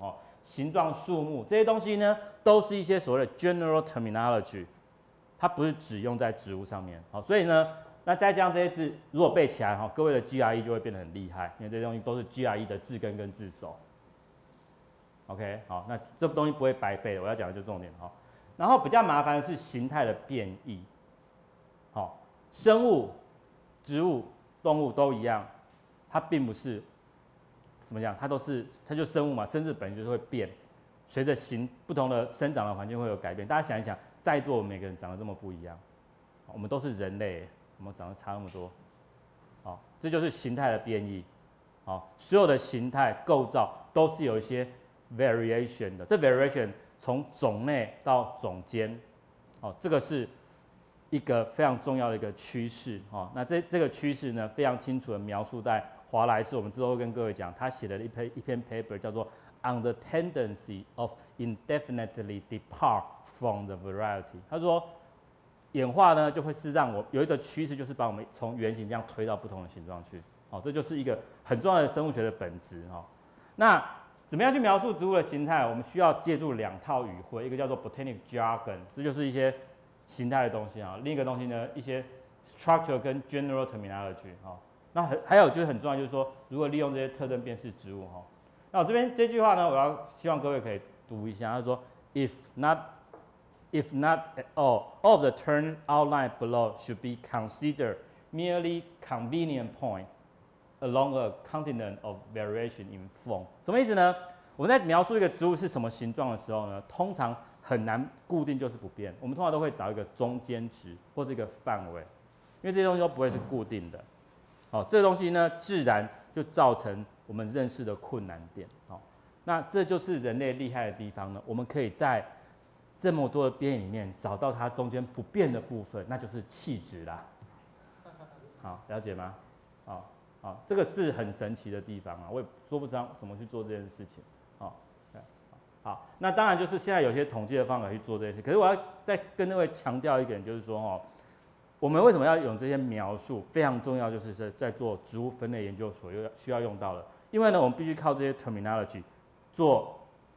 形状、数目这些东西呢，都是一些所谓的 general terminology， 它不是只用在植物上面。好，所以呢，那再加上这些字，如果背起来哈，各位的 GRE 就会变得很厉害，因为这些东西都是 GRE 的字根跟字首。OK， 好，那这东西不会白背的，我要讲的就是重点哈。然后比较麻烦的是形态的变异。好，生物、植物、动物都一样，它并不是怎么讲，它就生物嘛，生质本来就是会变，随着不同的生长的环境会有改变。大家想一想，在座每个人长得这么不一样，我们都是人类，我们长得差那么多，好，这就是形态的变异。好，所有的形态构造都是有一些 variation 的，这 variation 从种内到种间，哦，这个是一个非常重要的一个趋势。哦，那这个趋势呢，非常清楚的描述在华莱士，我们之后会跟各位讲，他写的一篇 paper 叫做 On the Tendency of Indefinitely Depart from the Variety。他说，演化呢就会是让我有一个趋势，就是把我们从原型这样推到不同的形状去。哦，这就是一个很重要的生物学的本质。哦，那怎么样去描述植物的形态？我们需要借助两套语汇，一个叫做 botanic jargon， 这就是一些形态的东西啊。另一个东西呢，一些 structure 跟 general terminology 啊。那还有就是很重要，就是说如何利用这些特征辨识植物哈。那我这边这句话呢，我要希望各位可以读一下。他说 ，If not at all of the term outlined below should be considered merely convenient point along a continent of variation in form。什么意思呢？我们在描述一个植物是什么形状的时候呢，通常很难固定就是不变。我们通常都会找一个中间值或者一个范围，因为这些东西都不会是固定的。好，这个东西呢，自然就造成我们认识的困难点。好，那这就是人类厉害的地方呢。我们可以在这么多的边里面找到它中间不变的部分，那就是气质啦。好，了解吗？好，好，这个是很神奇的地方啊，我也说不上怎么去做这件事情。好，好，那当然就是现在有些统计的方法去做这件事，可是我要再跟各位强调一点，就是说哦。我们为什么要用这些描述？非常重要，就是在做植物分类研究所需要用到的。因为呢，我们必须靠这些 terminology 做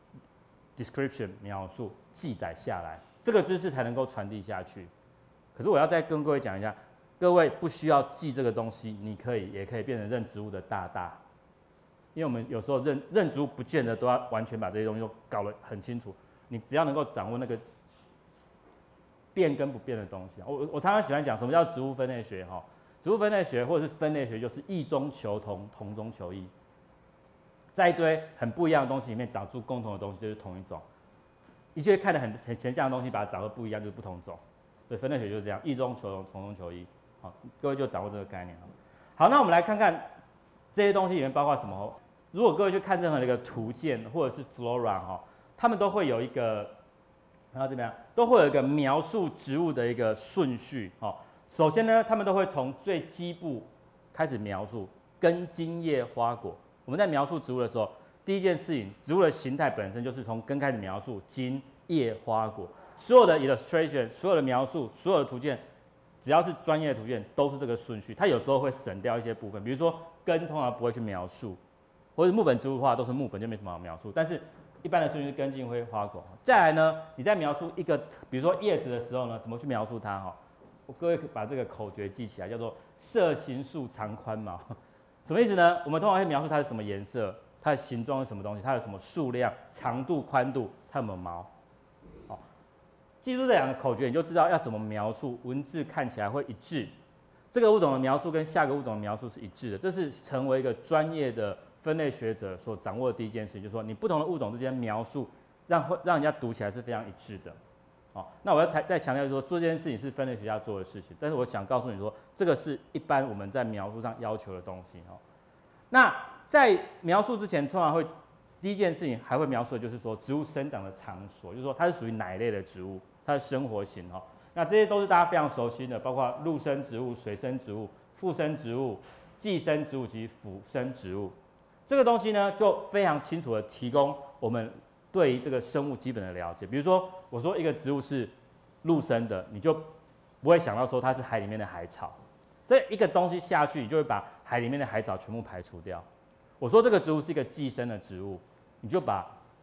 description 描述记载下来，这个知识才能够传递下去。可是我要再跟各位讲一下，各位不需要记这个东西，你也可以变成认植物的大大。因为我们有时候认植物不见得都要完全把这些东西都搞得很清楚，你只要能够掌握那个变跟不变的东西。我常常喜欢讲什么叫植物分类学哈？植物分类学或者是分类学，就是异中求同，同中求异，在一堆很不一样的东西里面找出共同的东西，就是同一种。一些看得很像的东西，把它找到不一样，就是不同种。所以分类学就是这样，异中求同，同中求异。好，各位就掌握这个概念。好，那我们来看看这些东西里面包括什么。如果各位去看任何的一个图鉴或者是 flora 哈，他们都会有一个。然后怎么样，都会有一个描述植物的一个顺序。哦，首先呢，他们都会从最基部开始描述根、茎、叶、花、果。我们在描述植物的时候，第一件事情，植物的形态本身就是从根开始描述，茎、叶、花、果。所有的 illustration、所有的描述、所有的图鉴，只要是专业的图鉴，都是这个顺序。它有时候会省掉一些部分，比如说根通常不会去描述，或者木本植物的话都是木本，就没什么好描述。但是一般的顺序是根、茎、灰、花、果。再来呢，你在描述一个，比如说叶子的时候呢，怎么去描述它？哈，各位把这个口诀记起来，叫做色、形、数、长、宽、毛。什么意思呢？我们通常会描述它是什么颜色，它的形状是什么东西，它有什么数量、长度、宽度，它有没有毛。好，记住这两个口诀，你就知道要怎么描述，文字看起来会一致。这个物种的描述跟下个物种的描述是一致的，这是成为一个专业的分类学者所掌握的第一件事情，就是说你不同的物种之间描述让人家读起来是非常一致的。好，那我要再强调说，做这件事情是分类学家做的事情，但是我想告诉你说，这个是一般我们在描述上要求的东西。那在描述之前，通常会第一件事情还会描述的就是说植物生长的场所，就是说它是属于哪一类的植物，它的生活型。那这些都是大家非常熟悉的，包括陆生植物、水生植物、附生植物、寄生植物及腐生植物。这个东西呢，就非常清楚的提供我们对于这个生物基本的了解。比如说，我说一个植物是陆生的，你就不会想到说它是海里面的海草。这一个东西下去，你就会把海里面的海草全部排除掉。我说这个植物是一个寄生的植物，你就把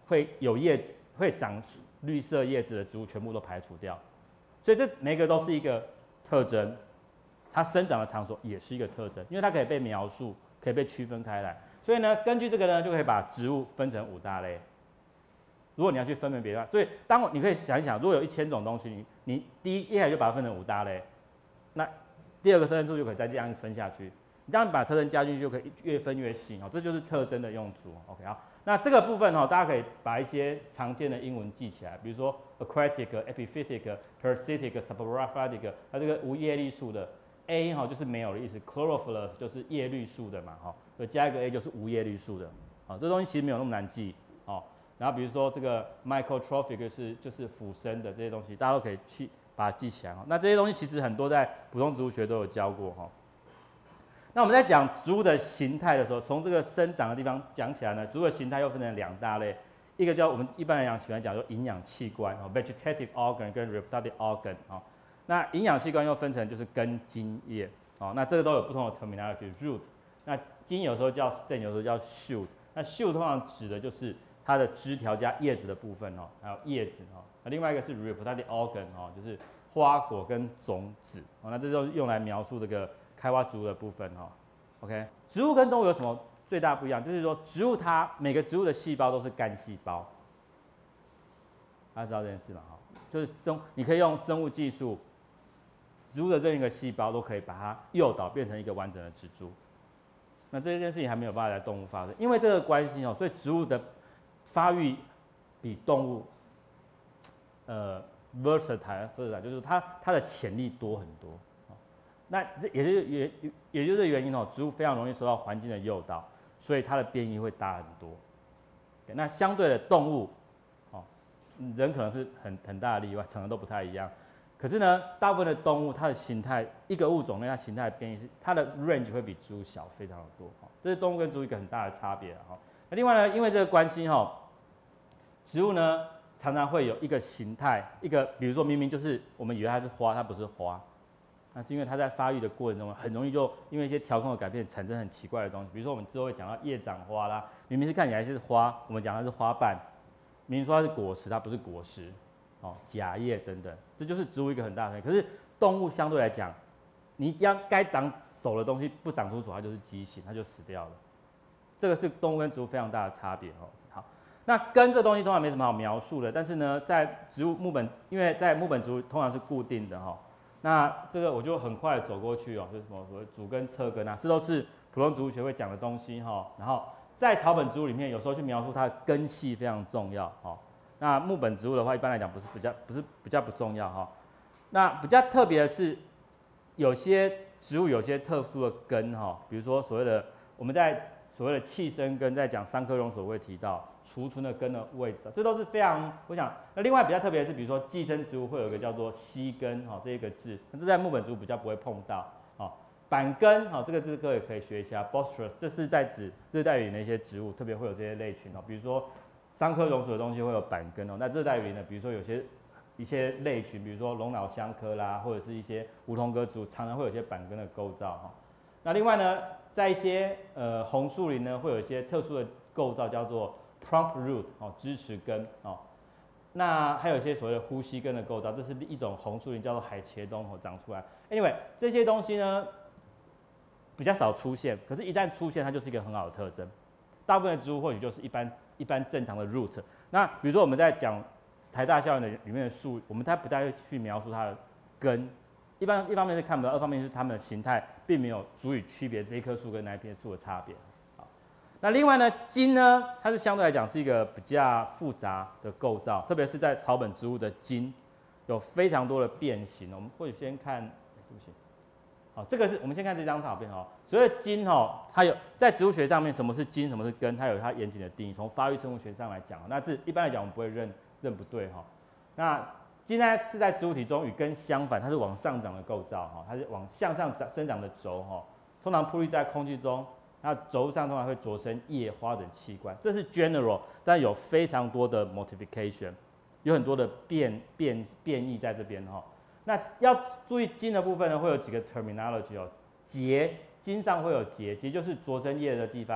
会有叶子、会长绿色叶子的植物全部都排除掉。所以这每个都是一个特征，它生长的场所也是一个特征，因为它可以被描述，可以被区分开来。所以呢，根据这个呢，就可以把植物分成5大类。如果你要去分门别类，所以你可以想一想，如果有1000种东西，你一开始就把它分成5大类，那第2个特征数就可以再这样分下去。你当然把特征加进去，就可以越分越细哦。这就是特征的用处。OK 好，那这个部分大家可以把一些常见的英文记起来，比如说 aquatic、epiphytic、parasitic、suboraphitic， 它这个无叶绿素的 A 就是没有的意思 ，chlorophyllus 就是叶绿素的嘛所以加一个 A 就是无叶绿素的。这东西其实没有那么难记然后比如说这个 microtrophic 就是腐生的这些东西，大家都可以去把它记起来那这些东西其实很多在普通植物学都有教过那我们在讲植物的形态的时候，从这个生长的地方讲起来呢，植物的形态又分成2大类，一个叫我们一般来讲喜欢讲说营养器官vegetative organ 跟 reproductive organ 那营养器官又分成就是根、茎、叶那这个都有不同的 terminology root， 那茎有时候叫 stem， 有时候叫 shoot， 那 shoot 通常指的就是它的枝条加叶子的部分还有叶子那另外一个是 reproductive organ 就是花果跟种子那这就是用来描述这个开花植物的部分OK， 植物跟动物有什么最大不一样？就是说植物它每个植物的细胞都是干细胞，大家知道这件事吗？就是你可以用生物技术，植物的任意一个细胞都可以把它诱导变成一个完整的植株。那这件事情还没有办法在动物发生，因为这个关系所以植物的发育比动物versatile 就是它的潜力多很多。那这也就是原因植物非常容易受到环境的诱导，所以它的变异会大很多。那相对的动物，人可能是很大的例外，长得都不太一样。可是呢，大部分的动物它的形态，一个物种类它形态的变异它的 range 会比植物小非常的多。这是动物跟植物一个很大的差别那另外呢，因为这个关系植物呢常常会有一个形态，比如说明明就是我们以为它是花，它不是花。那是因为它在发育的过程中，很容易就因为一些调控的改变，产生很奇怪的东西。比如说我们之后会讲到叶长花啦，明明是看起来是花，我们讲它是花瓣，明明说它是果实，它不是果实，假叶等等，这就是植物一个很大的。可是动物相对来讲，你该长手的东西不长出手，它就是畸形，它就死掉了。这个是动物跟植物非常大的差别好，那根这东西通常没什么好描述的，但是呢，在植物因为在木本植物通常是固定的那这个我就很快走过去就是什么所谓主根、侧根这都是普通植物学会讲的东西然后在草本植物里面，有时候去描述它的根系非常重要那木本植物的话，一般来讲不是比较不重要那比较特别的是，有些植物有些特殊的根比如说我们在所谓的气生根，在讲桑科榕所会提到储存的根的位置这都是非常我想。那另外比较特别的是，比如说寄生植物会有一个叫做吸根这一个字，那这在木本植物比较不会碰到板根这个字各位可以学一下 Bostrus， 这是在指热带雨林的一些植物，特别会有这些类群比如说桑科榕属的东西会有板根那热带雨林呢，比如说一些类群，比如说龙脑香科啦，或者是一些梧桐科植物，常常会有一些板根的构造那另外呢，在一些红树林呢，会有一些特殊的构造，叫做 prompt root 支持根那还有一些所谓的呼吸根的构造，这是一种红树林叫做海茄冬长出来。Anyway， 这些东西呢比较少出现，可是一旦出现，它就是一个很好的特征。大部分的植物或许就是一般正常的 root。那比如说我们在讲台大校园的里面的树，我们不太会去描述它的根。一方面是看不到，二方面是它们的形态并没有足以区别这一棵树跟那一片树的差别。那另外呢，茎呢，它是相对来讲是一个比较复杂的构造，特别是在草本植物的茎有非常多的变形。我们或许先看，对不起，这个是我们先看这张照片所谓的茎它有在植物学上面什么是茎，什么是根，它有它严谨的定义。从发育生物学上来讲，那一般来讲我们不会认不对那茎呢是在植物体中与根相反，它是往上长的构造它是向上生长的轴通常铺立在空气中。那轴上通常会着生叶、花等器官，这是 general， 但有非常多的 modification， 有很多的变异在这边那要注意茎的部分呢，会有几个 terminology 节茎上会有节就是着生叶的地方，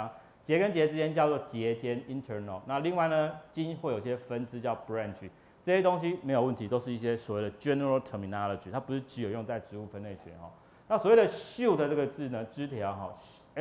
节跟节之间叫做节间 internal。那另外呢，茎会有些分支叫 branch， 这些东西没有问题，都是一些所谓的 general terminology， 它不是只有用在植物分类学哈。那所谓的 shoot 这个字呢，枝条哈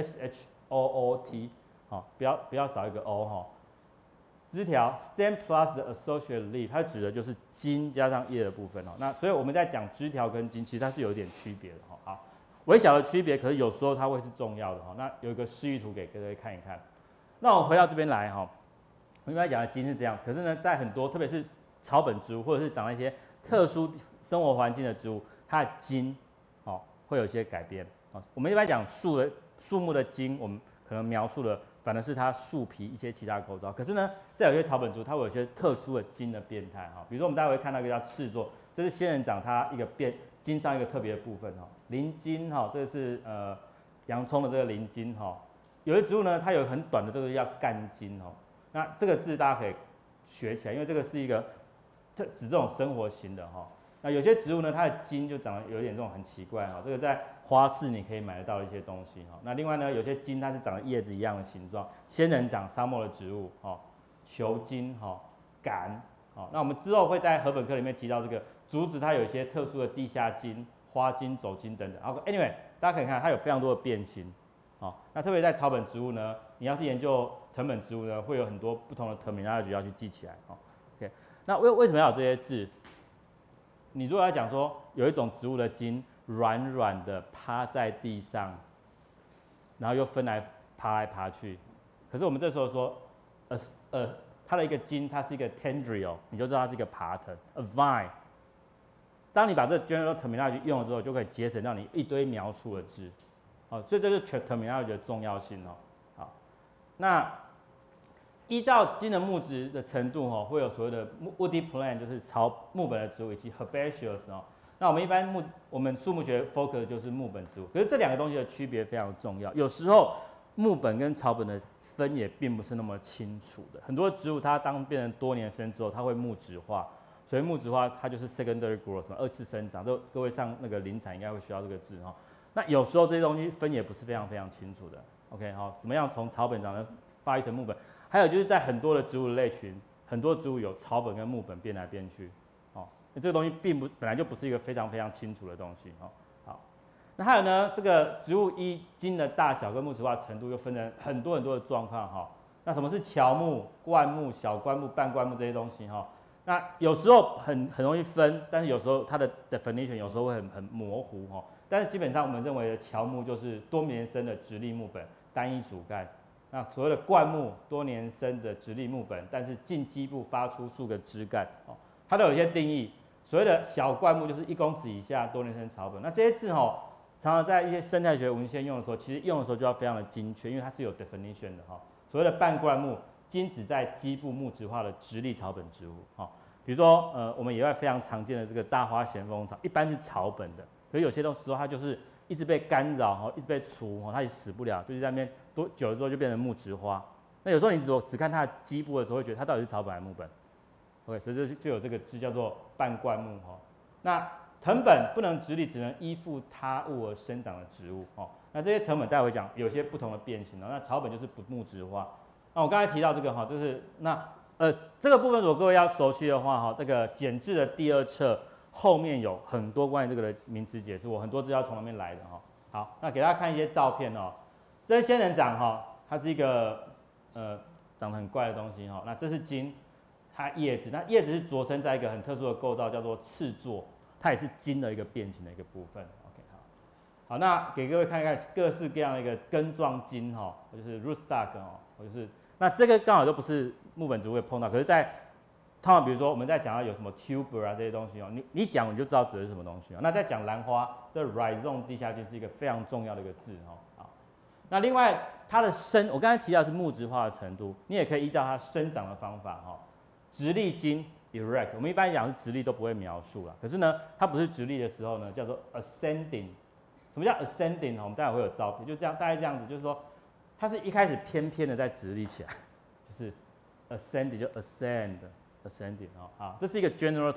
，shoot 哈，不要少一个 o 哈。枝条 stem plus the associated leaf， 它指的就是茎加上叶的部分哦。那所以我们在讲枝条跟茎，其实它是有一点区别的哈。好，微小的区别，可是有时候它会是重要的哈。那有一个示意图给各位看一看。那我们回到这边来哈，我们刚才讲的茎是这样，可是呢，在很多特别是草本植物或者是长在一些特殊生活环境的植物，它的茎哦会有一些改变啊。我们一般讲树木的茎，我们可能描述的反而是它树皮一些其他构造，可是呢，在有些草本植物，它会有一些特殊的茎的变态哈。比如说我们待会会看到一个叫刺座，这是仙人掌它一个茎上一个特别的部分哈。鳞茎哈，这是洋葱的这个鳞茎哈。有些植物呢，它有很短的这个叫干茎哈。那这个字大家可以学起来，因为这个是一个指这种生活型的哈。那有些植物呢，它的茎就长得有点这种很奇怪哈，这个在花市你可以买得到一些东西哈。那另外呢，有些茎它是长得叶子一样的形状，仙人掌、沙漠的植物哈，球茎哈、杆好。那我们之后会在禾本科里面提到这个竹子，它有一些特殊的地下茎、花茎、走茎等等。Anyway， 大家可以看它有非常多的变形。好，那特别在草本植物呢，你要是研究藤本植物呢，会有很多不同的 terminology 要去记起来。OK， 那为什么要有这些字？你如果要讲说有一种植物的茎软软的趴在地上，然后又爬来爬去，可是我们这时候说它的一个茎，它是一个 tendril， 你就知道它是一个爬藤 ，a vine。当你把这 general terminology 用了之后，就可以节省到你一堆描述的字。好，所以这是 terminology 的重要性哦。好，那依照茎的木质的程度会有所谓的 woody plant， 就是木本的植物，以及 herbaceous 哦。那我们一般我们树木学 focus 就是木本植物，可是这两个东西的区别非常重要。有时候木本跟草本的分也并不是那么清楚的。很多植物它当变成多年生之后，它会木质化，所以木质化它就是 secondary growth 二次生长。各位上那个林产应该会学到这个字哈。那有时候这些东西分也不是非常非常清楚的。OK， 好，怎么样从草本长得发育成木本？还有就是在很多的植物类群，很多植物有草本跟木本变来变去，哦，这个东西本来就不是一个非常非常清楚的东西，哦，好，那还有呢，这个植物依茎的大小跟木质化程度又分成很多的状况，哈，那什么是乔木、灌木、小灌木、半灌木这些东西，哈，那有时候很容易分，但是有时候它的 definition 有时候会很模糊，哈，但是基本上我们认为的乔木就是多年生的直立木本，单一主干。那所谓的灌木，多年生的直立木本，但是茎基部发出数个枝干，哦，它都有一些定义。所谓的小灌木就是1公尺以下多年生草本。那这些字常常在一些生态学文献用的时候，其实用的时候就要非常的精确，因为它是有 definition 的哈。所谓的半灌木，茎只在基部木质化的直立草本植物，哈，比如说我们野外非常常见的这个大花咸丰草，一般是草本的，可是有些时候它就是一直被干扰，一直被除，它也死不了，就是在那边久了之后就变成木质花。那有时候你只看它的基部的时候，会觉得它到底是草本还是木本 ？OK， 所以就有这个字叫做半灌木哈。那藤本不能直立，只能依附他物而生长的植物哦。那这些藤本待会讲有些不同的变形哦。那草本就是不木质化。那我刚才提到这个哈，就是这个部分如果各位要熟悉的话哈，这个简字的第2册。后面有很多关于这个的名词解释，我很多资料从那边来的哈。好，那给大家看一些照片哦。这是仙人掌哈，它是一个长得很怪的东西哈。那这是茎，它叶子，那叶子是着生在一个很特殊的构造，叫做刺座，它也是茎的一个变形的一个部分。OK， 好，那给各位看一看各式各样的一个根状茎哈，就是 rootstock 哦，就是那这个刚好都不是木本植物会碰到，可是在通常比如说我们在讲到有什么 tuber 啊这些东西哦，你讲你就知道指的是什么东西哦。那在讲兰花，这 rhizome 地下茎是一个非常重要的一个字哦。好，那另外它的我刚才提到是木质化的程度，你也可以依照它生长的方法哈。直立茎 erect， 我们一般讲是直立都不会描述啦，可是呢，它不是直立的时候呢，叫做 ascending。什么叫 ascending 我们待会会有照片，就这样大概这样子，就是说它是一开始偏偏的在直立起来，就是 ascending 就 ascending 好，这是一个 general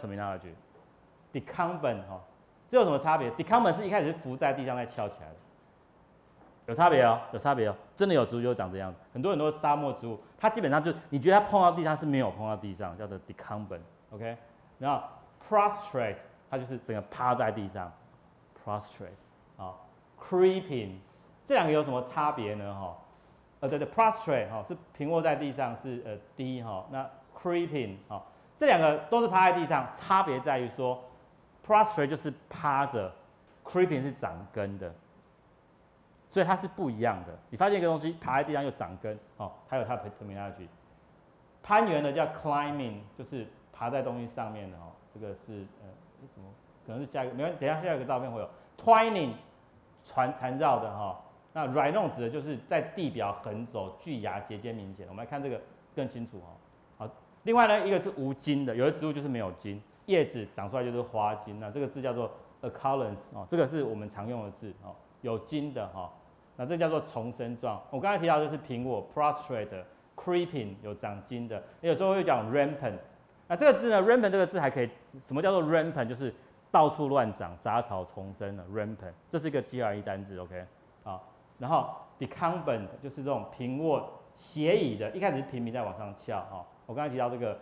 terminology。decumbent 这有什么差别？decumbent 是一开始是浮在地上再翘起来的有差别哦，有差别哦，真的有植物就长这样子。很多沙漠植物，它基本上就你觉得它碰到地上是没有碰到地上，叫做 decumbent，OK？、然后 prostrate 它就是整个趴在地上 ，prostrate 啊、creeping 这两个有什么差别呢？对 prostrate 是平卧在地上是低那 creeping 这两个都是趴在地上，差别在于说 prostrate 就是趴着 ，creeping 是长根的。所以它是不一样的。你发现一个东西爬在地上又长根，它有它的 terminology。攀援的叫 climbing， 就是爬在东西上面的这个是怎么可能是下一个，没关系，等一下下一个照片会有 twining 缠绕的那 rhino 指的就是在地表横走，巨芽节间明显。我们来看这个更清楚好，另外呢，一个是无茎的，有的植物就是没有茎，叶子长出来就是花茎。那这个字叫做 acculence 这个是我们常用的字有茎的那这叫做丛生状。我刚才提到就是苹果 prostrate、creeping 有长茎的，有时候会讲 rampant。那这个字呢 ，rampant 这个字还可以，什么叫做 rampant？ 就是到处乱长、杂草丛生的 rampant， 这是一个 GRE 单字 ，OK？ 好，然后 decumbent 就是这种平卧斜倚的，一开始是平民在往上翘我刚才提到这个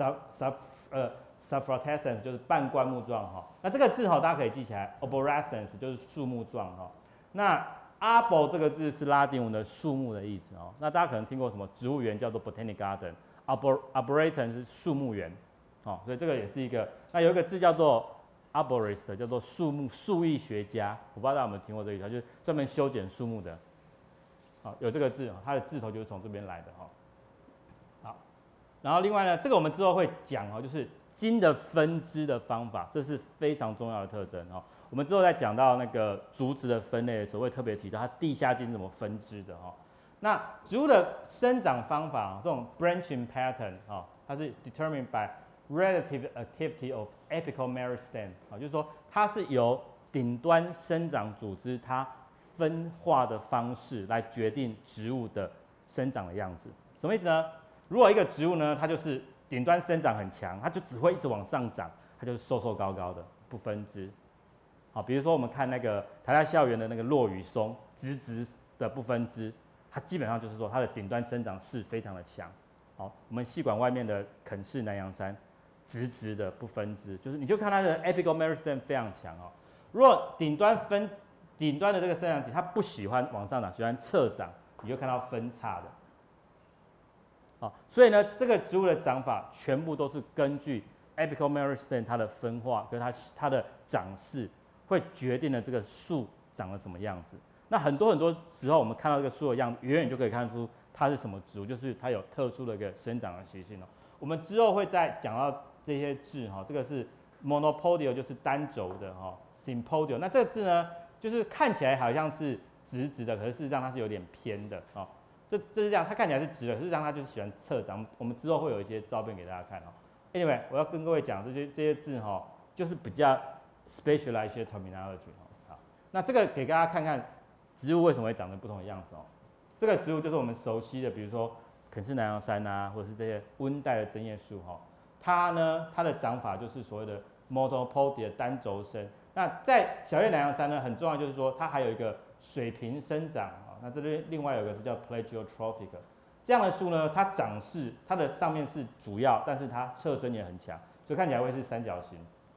suffrutescence 就是半灌木状那这个字大家可以记起来 ，arborescence 就是树木状那 arbor 这个字是拉丁文的树木的意思那大家可能听过什么植物园叫做 botanic garden，arboretum 是树木园所以这个也是一个。那有一个字叫做 arborist， 叫做树艺学家，我不知道大家有没有听过这个，就是专门修剪树木的。有这个字它的字头就是从这边来的好，然后另外呢，这个我们之后会讲就是茎的分支的方法，这是非常重要的特征我们之后在讲到那个竹子的分类的时候，会特别提到它地下茎是怎么分支的那植物的生长方法这种 branching pattern 它是 determined by relative activity of apical meristem 就是说它是由顶端生长组织它分化的方式来决定植物的生长的样子。什么意思呢？如果一个植物呢，它就是顶端生长很强，它就只会一直往上涨，它就是瘦瘦高高的，不分支。比如说我们看那个台大校园的那个落羽松，直直的不分支，它基本上就是说它的顶端生长势非常的强。我们系馆外面的肯氏南洋杉，直直的不分支，就是你就看它的 apical meristem 非常强如果顶端的这个生长体它不喜欢往上涨，喜欢侧长，你就看到分叉的。所以呢，这个植物的长法全部都是根据 apical meristem 它的分化跟它的长势。会决定了这个树长得什么样子。那很多时候，我们看到这个树的样子，远远就可以看出它是什么植物，就是它有特殊的一个生长的习性我们之后会再讲到这些字这个是 monopodial， 就是单轴的sympodial。那这个字呢，就是看起来好像是直直的，可是事实上它是有点偏的这是这样，它看起来是直的，事实上它就是喜欢侧长。我们之后会有一些照片给大家看Anyway， 我要跟各位讲这些字就是比较specialize 一些 terminology 好，那这个给大家看看植物为什么会长成不同的样子这个植物就是我们熟悉的，比如说肯氏南洋杉或者是这些温带的针叶树它的长法就是所谓的 monopodial 单轴生。那在小叶南洋杉呢，很重要就是说它还有一个水平生长那这边另外有一个是叫 plagiotrophic。这样的树呢，它长势它的上面是主要，但是它侧身也很强，所以看起来会是三角形。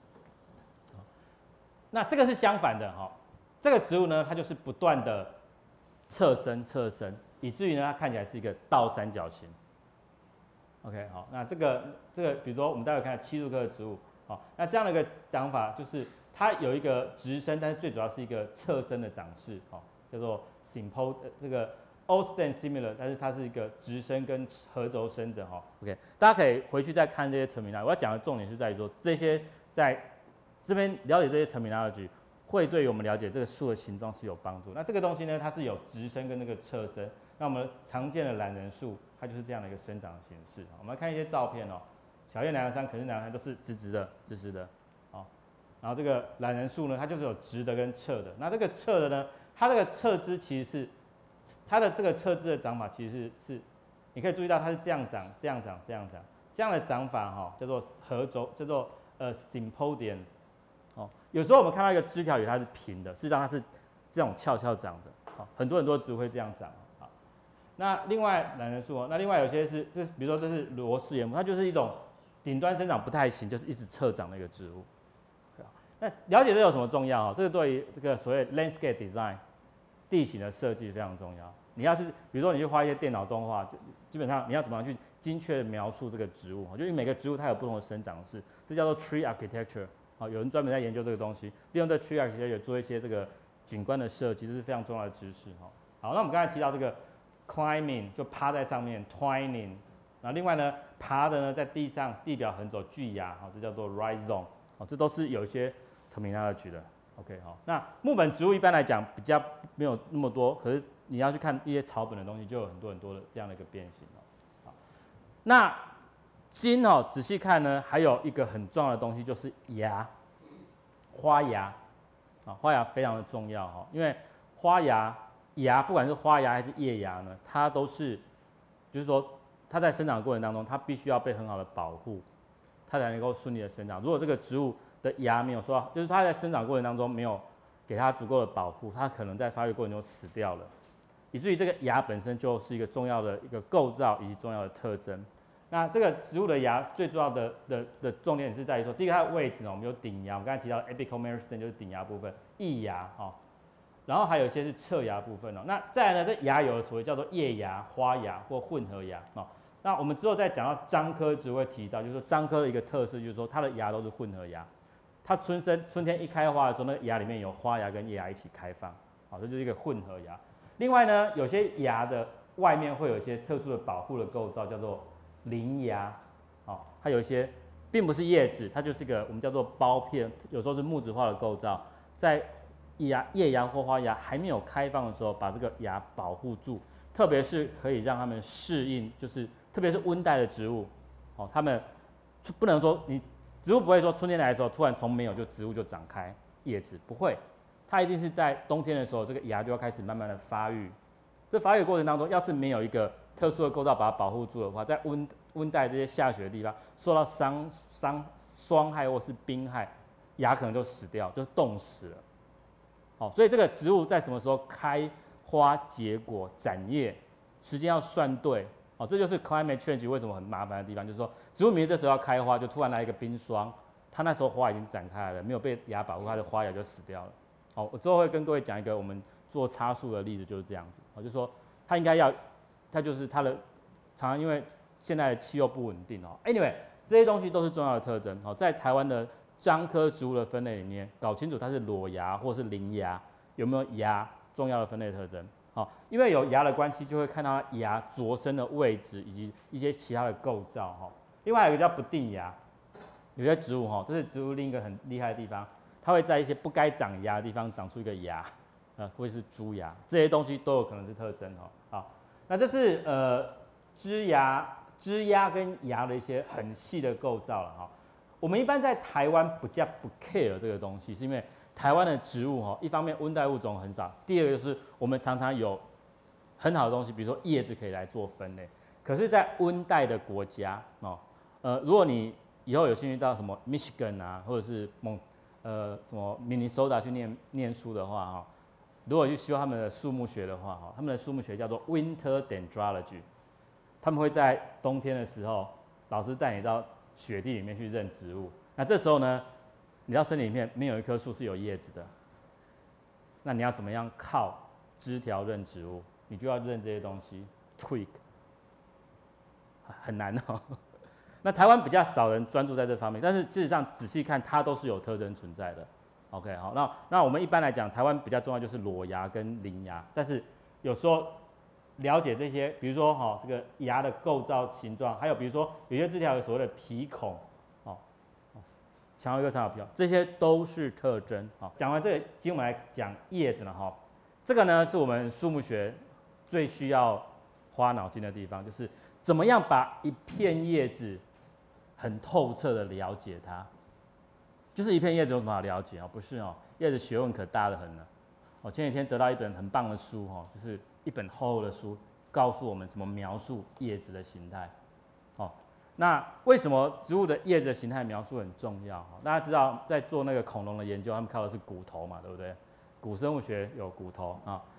那这个是相反的这个植物呢，它就是不断的侧身，以至于呢，它看起来是一个倒三角形。OK， 好，那这个，比如说我们待会看漆树科的植物，那这样的一个长法就是它有一个直身，但是最主要是一个侧身的长势，叫做 这个 Austin similar， 但是它是一个直身跟合轴身的OK， 大家可以回去再看这些 terminology。我要讲的重点是在于说这些在这边了解这些 terminology 会对于我们了解这个树的形状是有帮助。那这个东西呢，它是有直身跟那个侧身。那我们常见的懒人树，它就是这样的一个生长的形式。我们来看一些照片小叶南洋杉、肯氏南洋杉都是直直的然后这个懒人树呢，它就是有直的跟侧的。那这个侧的呢，它这个侧枝其实是它的这个侧枝的长法，其实是你可以注意到它是这样长、这样长、这样长，这样的长法叫做合轴，叫做sympodium。有时候我们看到一个枝条以为它是平的，事实上它是这种翘翘长的。 好，很多植物会这样长。好，那另外懒人树哦，那另外有些是比如说这是罗氏眼木，它就是一种顶端生长不太行，就是一直侧长的一个植物。那了解这有什么重要？这个对于这个所谓 landscape design 地形的设计非常重要。你要是比如说你去画一些电脑动画，基本上你要怎么样去精确的描述这个植物？就因为每个植物它有不同的生长式，这叫做 tree architecture。好，有人专门在研究这个东西，利用这 tree architecture 做一些这个景观的设计，这是非常重要的知识。好，那我们刚才提到这个 climbing 就趴在上面 ，twining， 然后另外呢爬的呢在地上地表横走巨崖，这叫做 rhizome。这都是有一些 terminology 的。OK， 好，那木本植物一般来讲比较没有那么多，可是你要去看一些草本的东西，就有很多的这样的一个变形。好，那茎仔细看呢，还有一个很重要的东西就是芽，花芽。花芽非常的重要因为花芽不管是花芽还是叶芽呢，它都是就是说它在生长的过程当中，它必须要被很好的保护，它才能够顺利的生长。如果这个植物的芽没有受到，就是它在生长过程当中没有给它足够的保护，它可能在发育过程中死掉了，以至于这个芽本身就是一个重要的一个构造以及重要的特征。那这个植物的芽最重要的重点是在于说，第一个它的位置我们有顶芽，我们刚才提到 apical meristem 就是顶芽部分，翼芽然后还有一些是侧芽部分那再来呢，这芽有所谓叫做叶芽、花芽或混合芽那我们之后再讲到樟科植物会提到，就是说樟科的一个特色就是说它的芽都是混合芽，它春天一开花的时候，那个芽里面有花芽跟叶芽一起开放，这就是一个混合芽。另外呢，有些芽的外面会有一些特殊的保护的构造，叫做鳞芽，它有一些并不是叶子，它就是一个我们叫做苞片，有时候是木质化的构造，在叶芽或花芽还没有开放的时候，把这个芽保护住，特别是可以让它们适应，就是特别是温带的植物，它们不能说你植物不会说春天来的时候突然从没有植物就长开叶子，不会，它一定是在冬天的时候，这个芽就要开始慢慢的发育。这发育的过程当中，要是没有一个特殊的构造把它保护住的话，在温带这些下雪的地方受到霜害或是冰害，芽可能就死掉，就是冻死了。所以这个植物在什么时候开花、结果、展叶，时间要算对。这就是 climate change 为什么很麻烦的地方，就是说植物明明这时候要开花，就突然来一个冰霜，它那时候花已经展开了，没有被芽保护，它的花芽就死掉了。我之后会跟各位讲一个我们做插树的例子，就是这样子。就是说它应该要，它就是它的常常因为现在的气候不稳定Anyway， 这些东西都是重要的特征。在台湾的樟科植物的分类里面，搞清楚它是裸芽或是鳞芽，有没有芽，重要的分类特征。因为有芽的关系，就会看到它芽着生的位置以及一些其他的构造另外有一个叫不定芽，有些植物这是植物另一个很厉害的地方，它会在一些不该长芽的地方长出一个芽，或者是株芽，这些东西都有可能是特征好，那这是枝丫跟芽的一些很细的构造了我们一般在台湾比较不 care 这个东西，是因为台湾的植物一方面温带物种很少，第二个就是我们常常有很好的东西，比如说叶子可以来做分类。可是，在温带的国家如果你以后有兴趣到什么 Michigan 或者是什么 Minnesota 去念书的话如果去修他们的树木学的话他们的树木学叫做 Winter Dendrology， 他们会在冬天的时候，老师带你到雪地里面去认植物。那这时候呢，你知道森林里面没有一棵树是有叶子的，那你要怎么样靠枝条认植物？你就要认这些东西 ，twig， 很难那台湾比较少人专注在这方面，但是事实上仔细看，它都是有特征存在的。OK， 好，那我们一般来讲，台湾比较重要就是裸芽跟鳞芽，但是有时候了解这些，比如说这个芽的构造、形状，还有比如说有些枝条有所谓的皮孔强有一个长条皮孔，这些都是特征讲完这个，今天我们来讲叶子了这个呢是我们树木学最需要花脑筋的地方，就是怎么样把一片叶子很透彻的了解它。就是一片叶子有什么好了解不是叶子学问可大得很呢。前几天得到一本很棒的书就是一本厚厚的书，告诉我们怎么描述叶子的形态。那为什么植物的叶子的形态描述很重要？大家知道在做那个恐龙的研究，他们靠的是骨头嘛，对不对？古生物学有骨头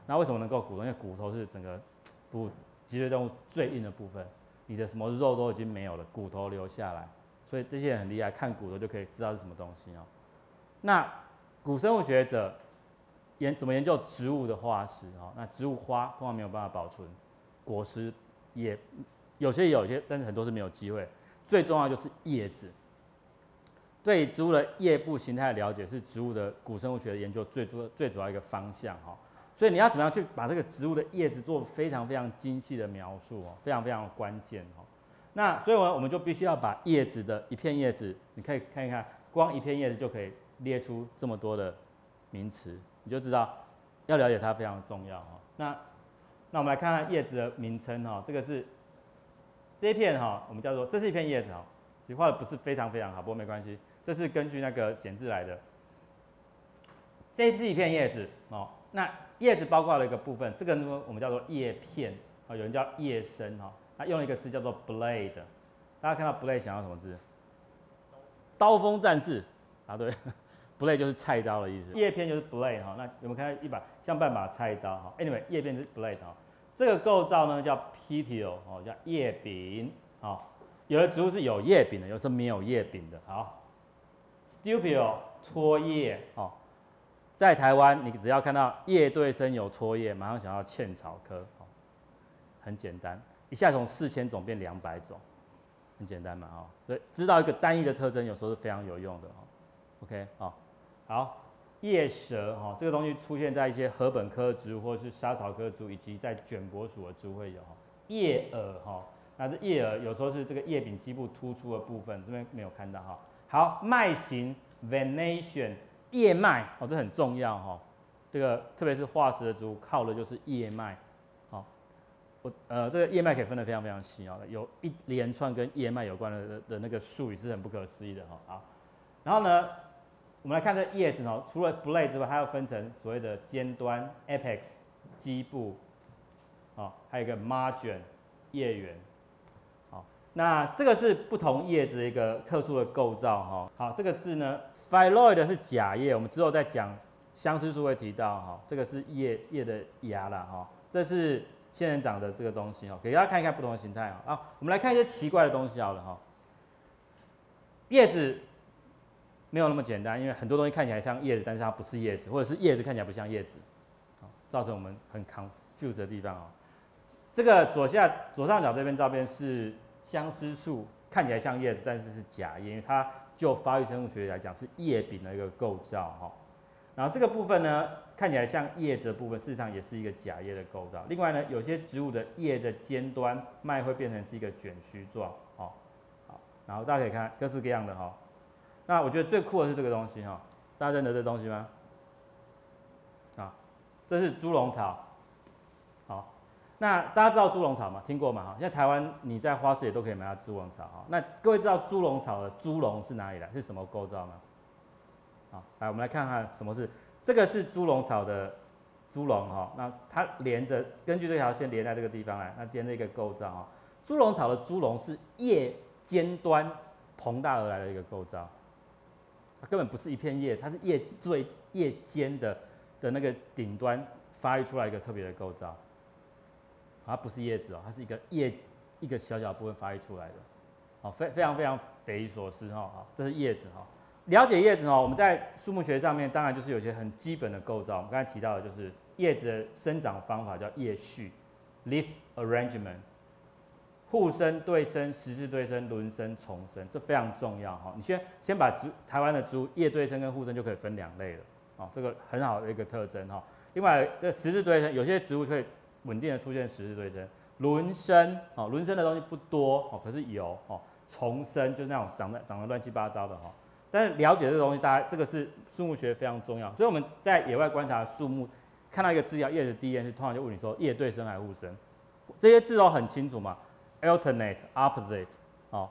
那为什么能够骨头？因为骨头是整个脊椎动物最硬的部分，你的什么肉都已经没有了，骨头留下来，所以这些人很厉害，看骨头就可以知道是什么东西哦。那古生物学者怎么研究植物的化石哦？那植物花通常没有办法保存，果实也有些，但是很多是没有机会。最重要就是叶子。对植物的叶部形态的了解是植物的古生物学的研究最主要一个方向哈。所以你要怎么样去把这个植物的叶子做非常非常精细的描述哦，非常非常关键哦。那所以我们就必须要把叶子的一片叶子，你可以看一看，光一片叶子就可以列出这么多的名词，你就知道要了解它非常重要哈。那我们来看看叶子的名称哈，这个是这一片哈，我们叫做这是一片叶子哈，其实画的不是非常非常好，不过没关系。这是根据那个简字来的，这是一片叶子哦。那叶子包括了一个部分，这个呢我们叫做叶片啊，有人叫叶身哈。它用了一个字叫做 blade， 大家看到 blade 想要什么字？刀锋战士啊，对，blade 就是菜刀的意思，叶片就是 blade 哈。那有没有看到一把像半把菜刀哈 ？Anyway， 叶片是 blade 哈。这个构造呢叫 petiole 哦，叫叶柄哦。有的植物是有叶柄的，有时候没有叶柄的。好。Stupule 托叶哦，在台湾你只要看到叶对生有托叶，马上想到茜草科哦，很简单，一下从4000种变200种，很简单嘛哦，所以知道一个单一的特征有时候是非常有用的哦。OK 哦，好，叶蛇哈、哦，这个东西出现在一些禾本科植物或者是莎草科植物以及在卷柏属的植物会有哈。叶耳哈，那这叶耳有时候是这个叶柄基部突出的部分，这边没有看到哈。好，脉型 venation 叶脉哦，这很重要哈、哦。这个特别是化石的植物，靠的就是叶脉。好、哦，这个叶脉可以分得非常非常细哦，有一连串跟叶脉有关的那个术语是很不可思议的哈、哦。好，然后呢，我们来看这叶子哦，除了 blade 之外，它要分成所谓的尖端 apex 基部，哦，还有一个 margin 叶缘。那这个是不同叶子的一个特殊的构造哈。好，这个字呢 ，phylloid 是假叶，我们之后再讲相思树会提到哈。这个是叶的芽啦哈。这是仙人掌的这个东西哈，给大家看一看不同的形态哈。啊，我们来看一些奇怪的东西好了哈。叶子没有那么简单，因为很多东西看起来像叶子，但是它不是叶子，或者是叶子看起来不像叶子，造成我们很 confused 的地方哦。这个左上角这边照片是相思树，看起来像叶子，但是是假叶，因为它就发育生物学来讲是叶柄的一个构造哈。然后这个部分呢，看起来像叶子的部分，事实上也是一个假叶的构造。另外呢，有些植物的叶的尖端脉会变成是一个卷须状，哦，好，然后大家可以看各式各样的哈。那我觉得最酷的是这个东西哈，大家认得这东西吗？啊，这是猪笼草，好。那大家知道猪笼草吗？听过吗？哈，现在台湾你在花市也都可以买到猪笼草哈。那各位知道猪笼草的猪笼是哪里来？是什么构造吗？好，来我们来看看什么是这个是猪笼草的猪笼哈。那它连着，根据这条线连在这个地方来，那连着一个构造哈。猪笼草的猪笼是叶尖端膨大而来的一个构造，它根本不是一片叶，它是叶尖的那个顶端发育出来一个特别的构造。它不是叶子哦，它是一个小小部分发育出来的，好，非常非常匪夷所思哈。好，这是叶子哈。了解叶子哦，我们在树木学上面当然就是有些很基本的构造。我们刚才提到的就是叶子的生长方法叫叶序 （leaf arrangement）， 互生、对生、十字对生、轮生、重生，这非常重要哈。你先把台湾的植物叶对生跟互生就可以分2类了，哦，这个很好的一个特征哈。另外，这十字对生，有些植物会稳定的出现十字对生，轮生哦，轮生的东西不多哦，可是有哦，重生就是那种长得乱七八糟的哈。但是了解这个东西，大家这个是树木学非常重要，所以我们在野外观察树木，看到一个字叫叶子第一眼是通常就问你说叶对生还是互生，这些字都很清楚嘛 ，alternate、opposite 哦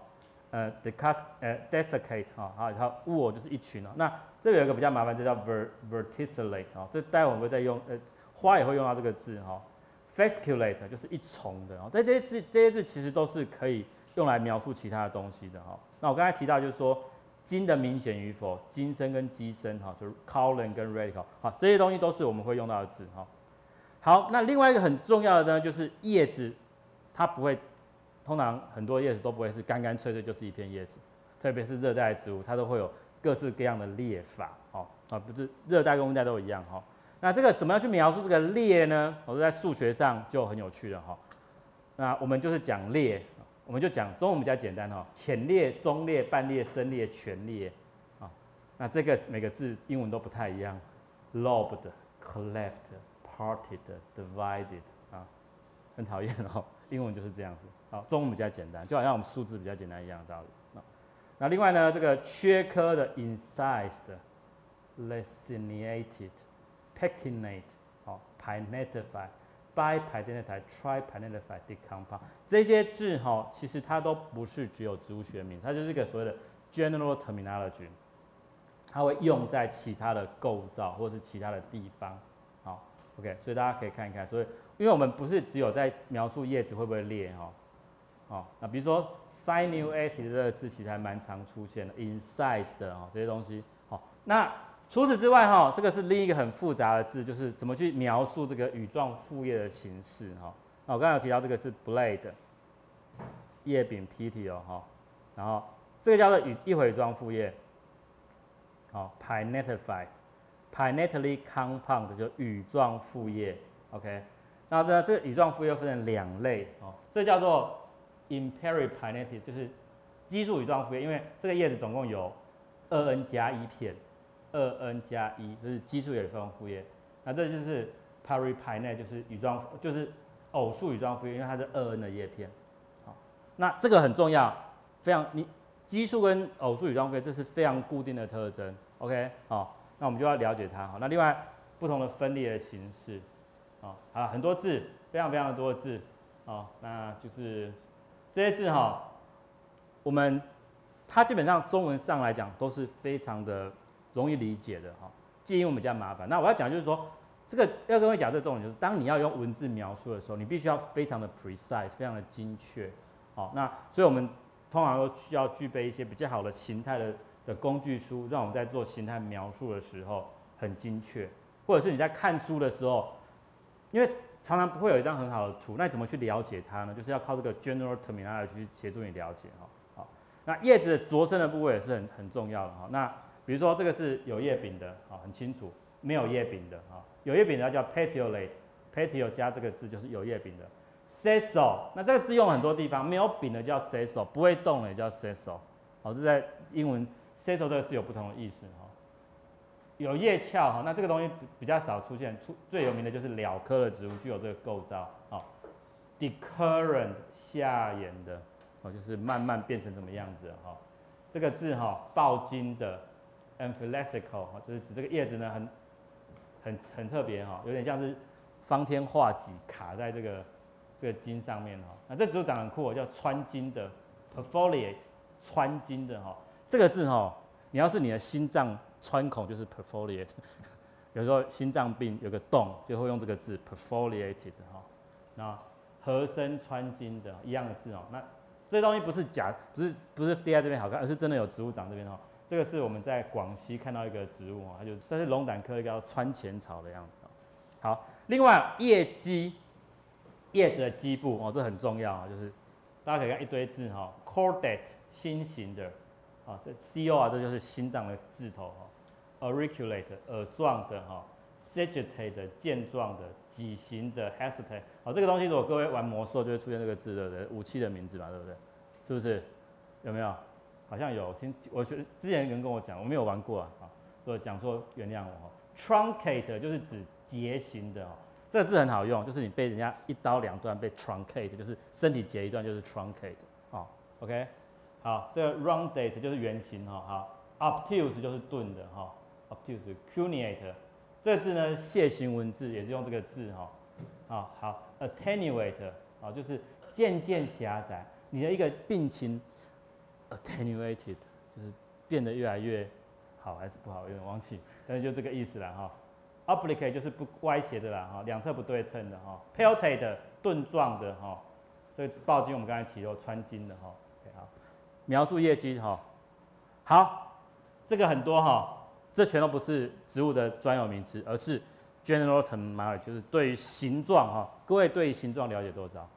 ，desiccate 哈，还有物偶就是一群哦。那这里有一个比较麻烦，这叫 verticillate 哦，这待会我们会再用，花也会用到这个字哈。fasciculate 就是一重的哦，但这些字其实都是可以用来描述其他的东西的哈。那我刚才提到就是说茎的明显与否，茎身跟基身哈，就是 colon 跟 radical 好，这些东西都是我们会用到的字哈。 好，那另外一个很重要的呢，就是叶子，它不会，通常很多叶子都不会是干干脆脆就是一片叶子，特别是热带植物，它都会有各式各样的裂法，不是热带跟温带都一样，那这个怎么样去描述这个裂呢？我说在数学上就很有趣了，那我们就是讲裂，我们就讲中文比较简单，浅裂、中裂、半裂、深裂、全裂，那这个每个字英文都不太一样 ，lobed、cleft、parted、divided 很讨厌英文就是这样子，中文比较简单，就好像我们数字比较简单一样的道理。那另外呢，这个缺颗的 incised、lacinated、pectinate、pinetified、bipinetified、tripinetified、decompound 这些字其实它都不是只有植物学名，它就是一个所谓的 general terminology， 它会用在其他的构造或是其他的地方。OK， 所以大家可以看一看。所以，因为我们不是只有在描述叶子会不会裂那比如说 sinuated 这个字其实还蛮常出现的 ，incised 这些东西。那除此之外这个是另一个很复杂的字，就是怎么去描述这个羽状复叶的形式那我刚才有提到这个是 blade， 叶柄 petiole 然后这个叫做一回状复叶，pinetified。Pinetally compound 就羽状复叶 ，OK， 那这个羽状复叶分成两类这叫做 imperipinetid， 就是奇数羽状复叶，因为这个叶子总共有2n+1片，2n+1就是奇数羽状复叶，那这就是 peripinate， 就是偶数羽状复叶，因为它是2n 的叶片，那这个很重要，非常奇数跟偶数羽状复叶这是非常固定的特征 ，OK， 那我们就要了解它。那另外不同的分裂的形式，很多字，非常非常多的字，那就是这些字它基本上中文上来讲都是非常的容易理解的记英文比较麻烦。那我要讲就是说，这个要跟各位讲这个重点就是，当你要用文字描述的时候，你必须要非常的 precise， 非常的精确。那所以我们通常都需要具备一些比较好的形态的工具书，让我们在做形态描述的时候很精确，或者是你在看书的时候，因为常常不会有一张很好的图，那你怎么去了解它呢？就是要靠这个 general terminology 去协助你了解那叶子的着生的部位也是很重要的那比如说这个是有叶柄的很清楚，没有叶柄的有叶柄的叫 petiolate，petiole 加这个字就是有叶柄的 sessile， 那这个字用很多地方，没有柄的叫 sessile， 不会动的也叫 sessile， 这在英文 sessile 这个字有不同的意思有叶鞘那这个东西比较少出现，最有名的就是蓼科的植物具有这个构造decurrent 下沿的就是慢慢变成什么样子这个字抱茎的 amphilesical 就是指这个叶子呢很特别有点像是方天画戟卡在这个茎上面那这植物长得很酷叫穿茎的 perfoliate， 穿茎的这个字你要是你的心脏穿孔就是 perfoliate， 有时候心脏病有个洞就会用这个字 perfoliated 那合生穿茎的一样的字那这东西不是假，不是贴在这边好看，而是真的有植物长这边这个是我们在广西看到一个植物这是龙胆科一个叫川前草的样子好，另外叶基，叶子的基部这很重要就是大家可以看一堆字chordate 心形的这 co 这就是心脏的字头auriculate 耳状的sagittate 剑状的，戟形的 hesitate 这个东西如果各位玩魔兽就会出现这个字，对不对？武器的名字嘛，对不对？是不是？有没有？好像有，我之前有人跟我讲，我没有玩过所以讲错原谅我truncate 就是指节形的这个字很好用，就是你被人家一刀两断被 truncate， 就是身体截一段就是 truncate OK， 好，这个 roundate 就是圆形好 obtuse 就是钝的obtuse cuneate 这个字呢，楔形文字也是用这个字好 attenuate 就是渐渐狭窄，你的一个病情 attenuated 就是变得越来越好还是不好，有点忘记，但是就这个意思啦oblicate 就是不歪斜的啦两侧不对称的peltate 钝状的这个抱茎我们刚才提到穿茎的OK 好，描述叶基好，这个很多这全都不是植物的专有名词，而是 general terminology， 就是对于形状哈，各位对于形状了解多少？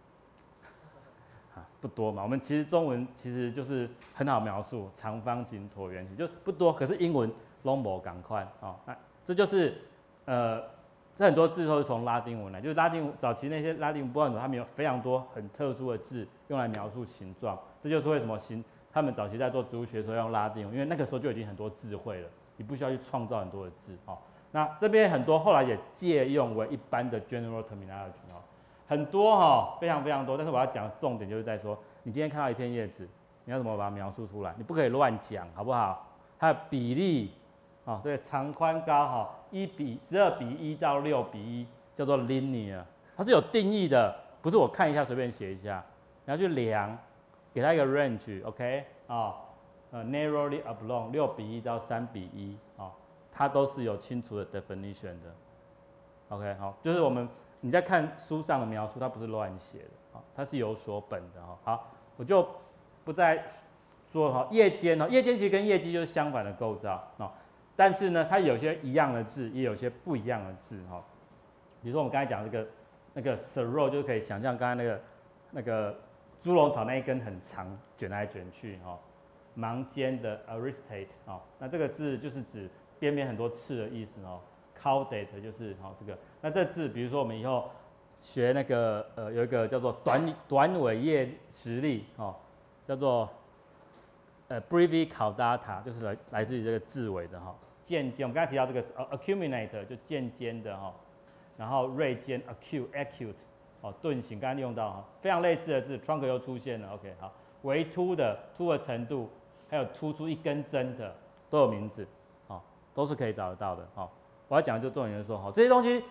不多嘛，我们其实中文其实就是很好描述，长方形、椭圆形，就不多。可是英文 拢无赶快哦，那这就是这很多字都是从拉丁文来，就是拉丁文早期那些拉丁文不知道为什么他们有非常多很特殊的字用来描述形状，这就是为什么他们早期在做植物学的时候要用拉丁文，因为那个时候就已经很多智慧了，你不需要去创造很多的字哦。那这边很多后来也借用为一般的 general terminology 哦。很多哈，非常非常多，但是我要讲的重点就是在说，你今天看到一片叶子，你要怎么把它描述出来？你不可以乱讲，好不好？它的比例，啊，这个长宽高哈，12:1到6:1，叫做 linear， 它是有定义的，不是我看一下随便写一下，你要去量，给它一个 range，OK， 啊，narrowly oblong 6:1到3:1，啊，它都是有清楚的 definition 的 ，OK， 好，就是你在看书上的描述，它不是乱写的，它是有所本的哈。好，我就不再说哈。叶尖其实跟叶基就是相反的构造哦，但是呢，它有些一样的字，也有些不一样的字哈。比如说我们刚才讲那个 sorrel， 就可以想象刚才那个猪笼草那一根很长卷来卷去哈。芒尖的 aristate 哦，那这个字就是指边边很多刺的意思哦。caudate 就是这个，那这字比如说我们以后学那个有一个叫做短尾叶实力叫做breve caudata， 就是来自于这个字尾的渐尖，我们刚才提到这个acuminate 就渐尖的然后锐尖 acute 钝形，刚才利用到非常类似的字 trunk 又出现了 ，OK 好，微凸的程度，还有突出一根针的都有名字都是可以找得到的我要讲的就重点就是说，这些东西，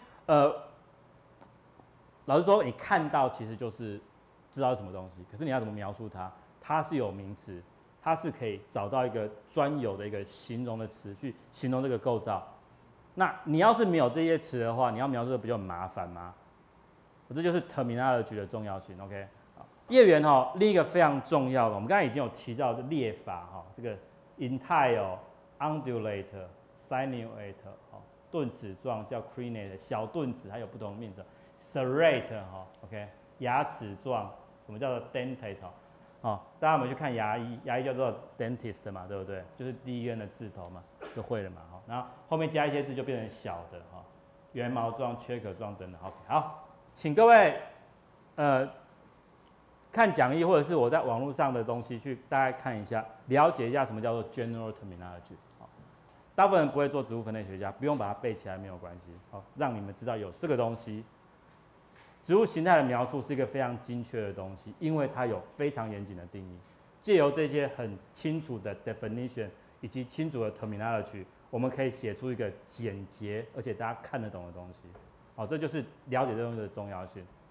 老实说，你看到其实就是知道是什么东西，可是你要怎么描述它？它是有名词，它是可以找到一个专有的一个形容的词去形容这个构造。那你要是没有这些词的话，你要描述的不就很麻烦吗？这就是 terminology 的重要性。OK， 叶缘另一个非常重要的，我们刚才已经有提到的列法这个 entile、undulate、sinuate 钝齿状叫 crenate， 小钝齿还有不同的名字 serrate OK， 牙齿状，什么叫做 dentate 大家有没有去看牙医？牙医叫做 dentist 嘛，对不对？就是第一根的字头嘛，就会了嘛然后后面加一些字就变成小的圆毛状、缺壳状等等。OK， 好，请各位看讲义或者是我在网络上的东西去大概看一下，了解一下什么叫做 general terminology。大部分人不会做植物分类学家，不用把它背起来没有关系。让你们知道有这个东西。植物形态的描述是一个非常精确的东西，因为它有非常严谨的定义。借由这些很清楚的 definition 以及清楚的 terminology， 我们可以写出一个简洁而且大家看得懂的东西。这就是了解这东西的重要性。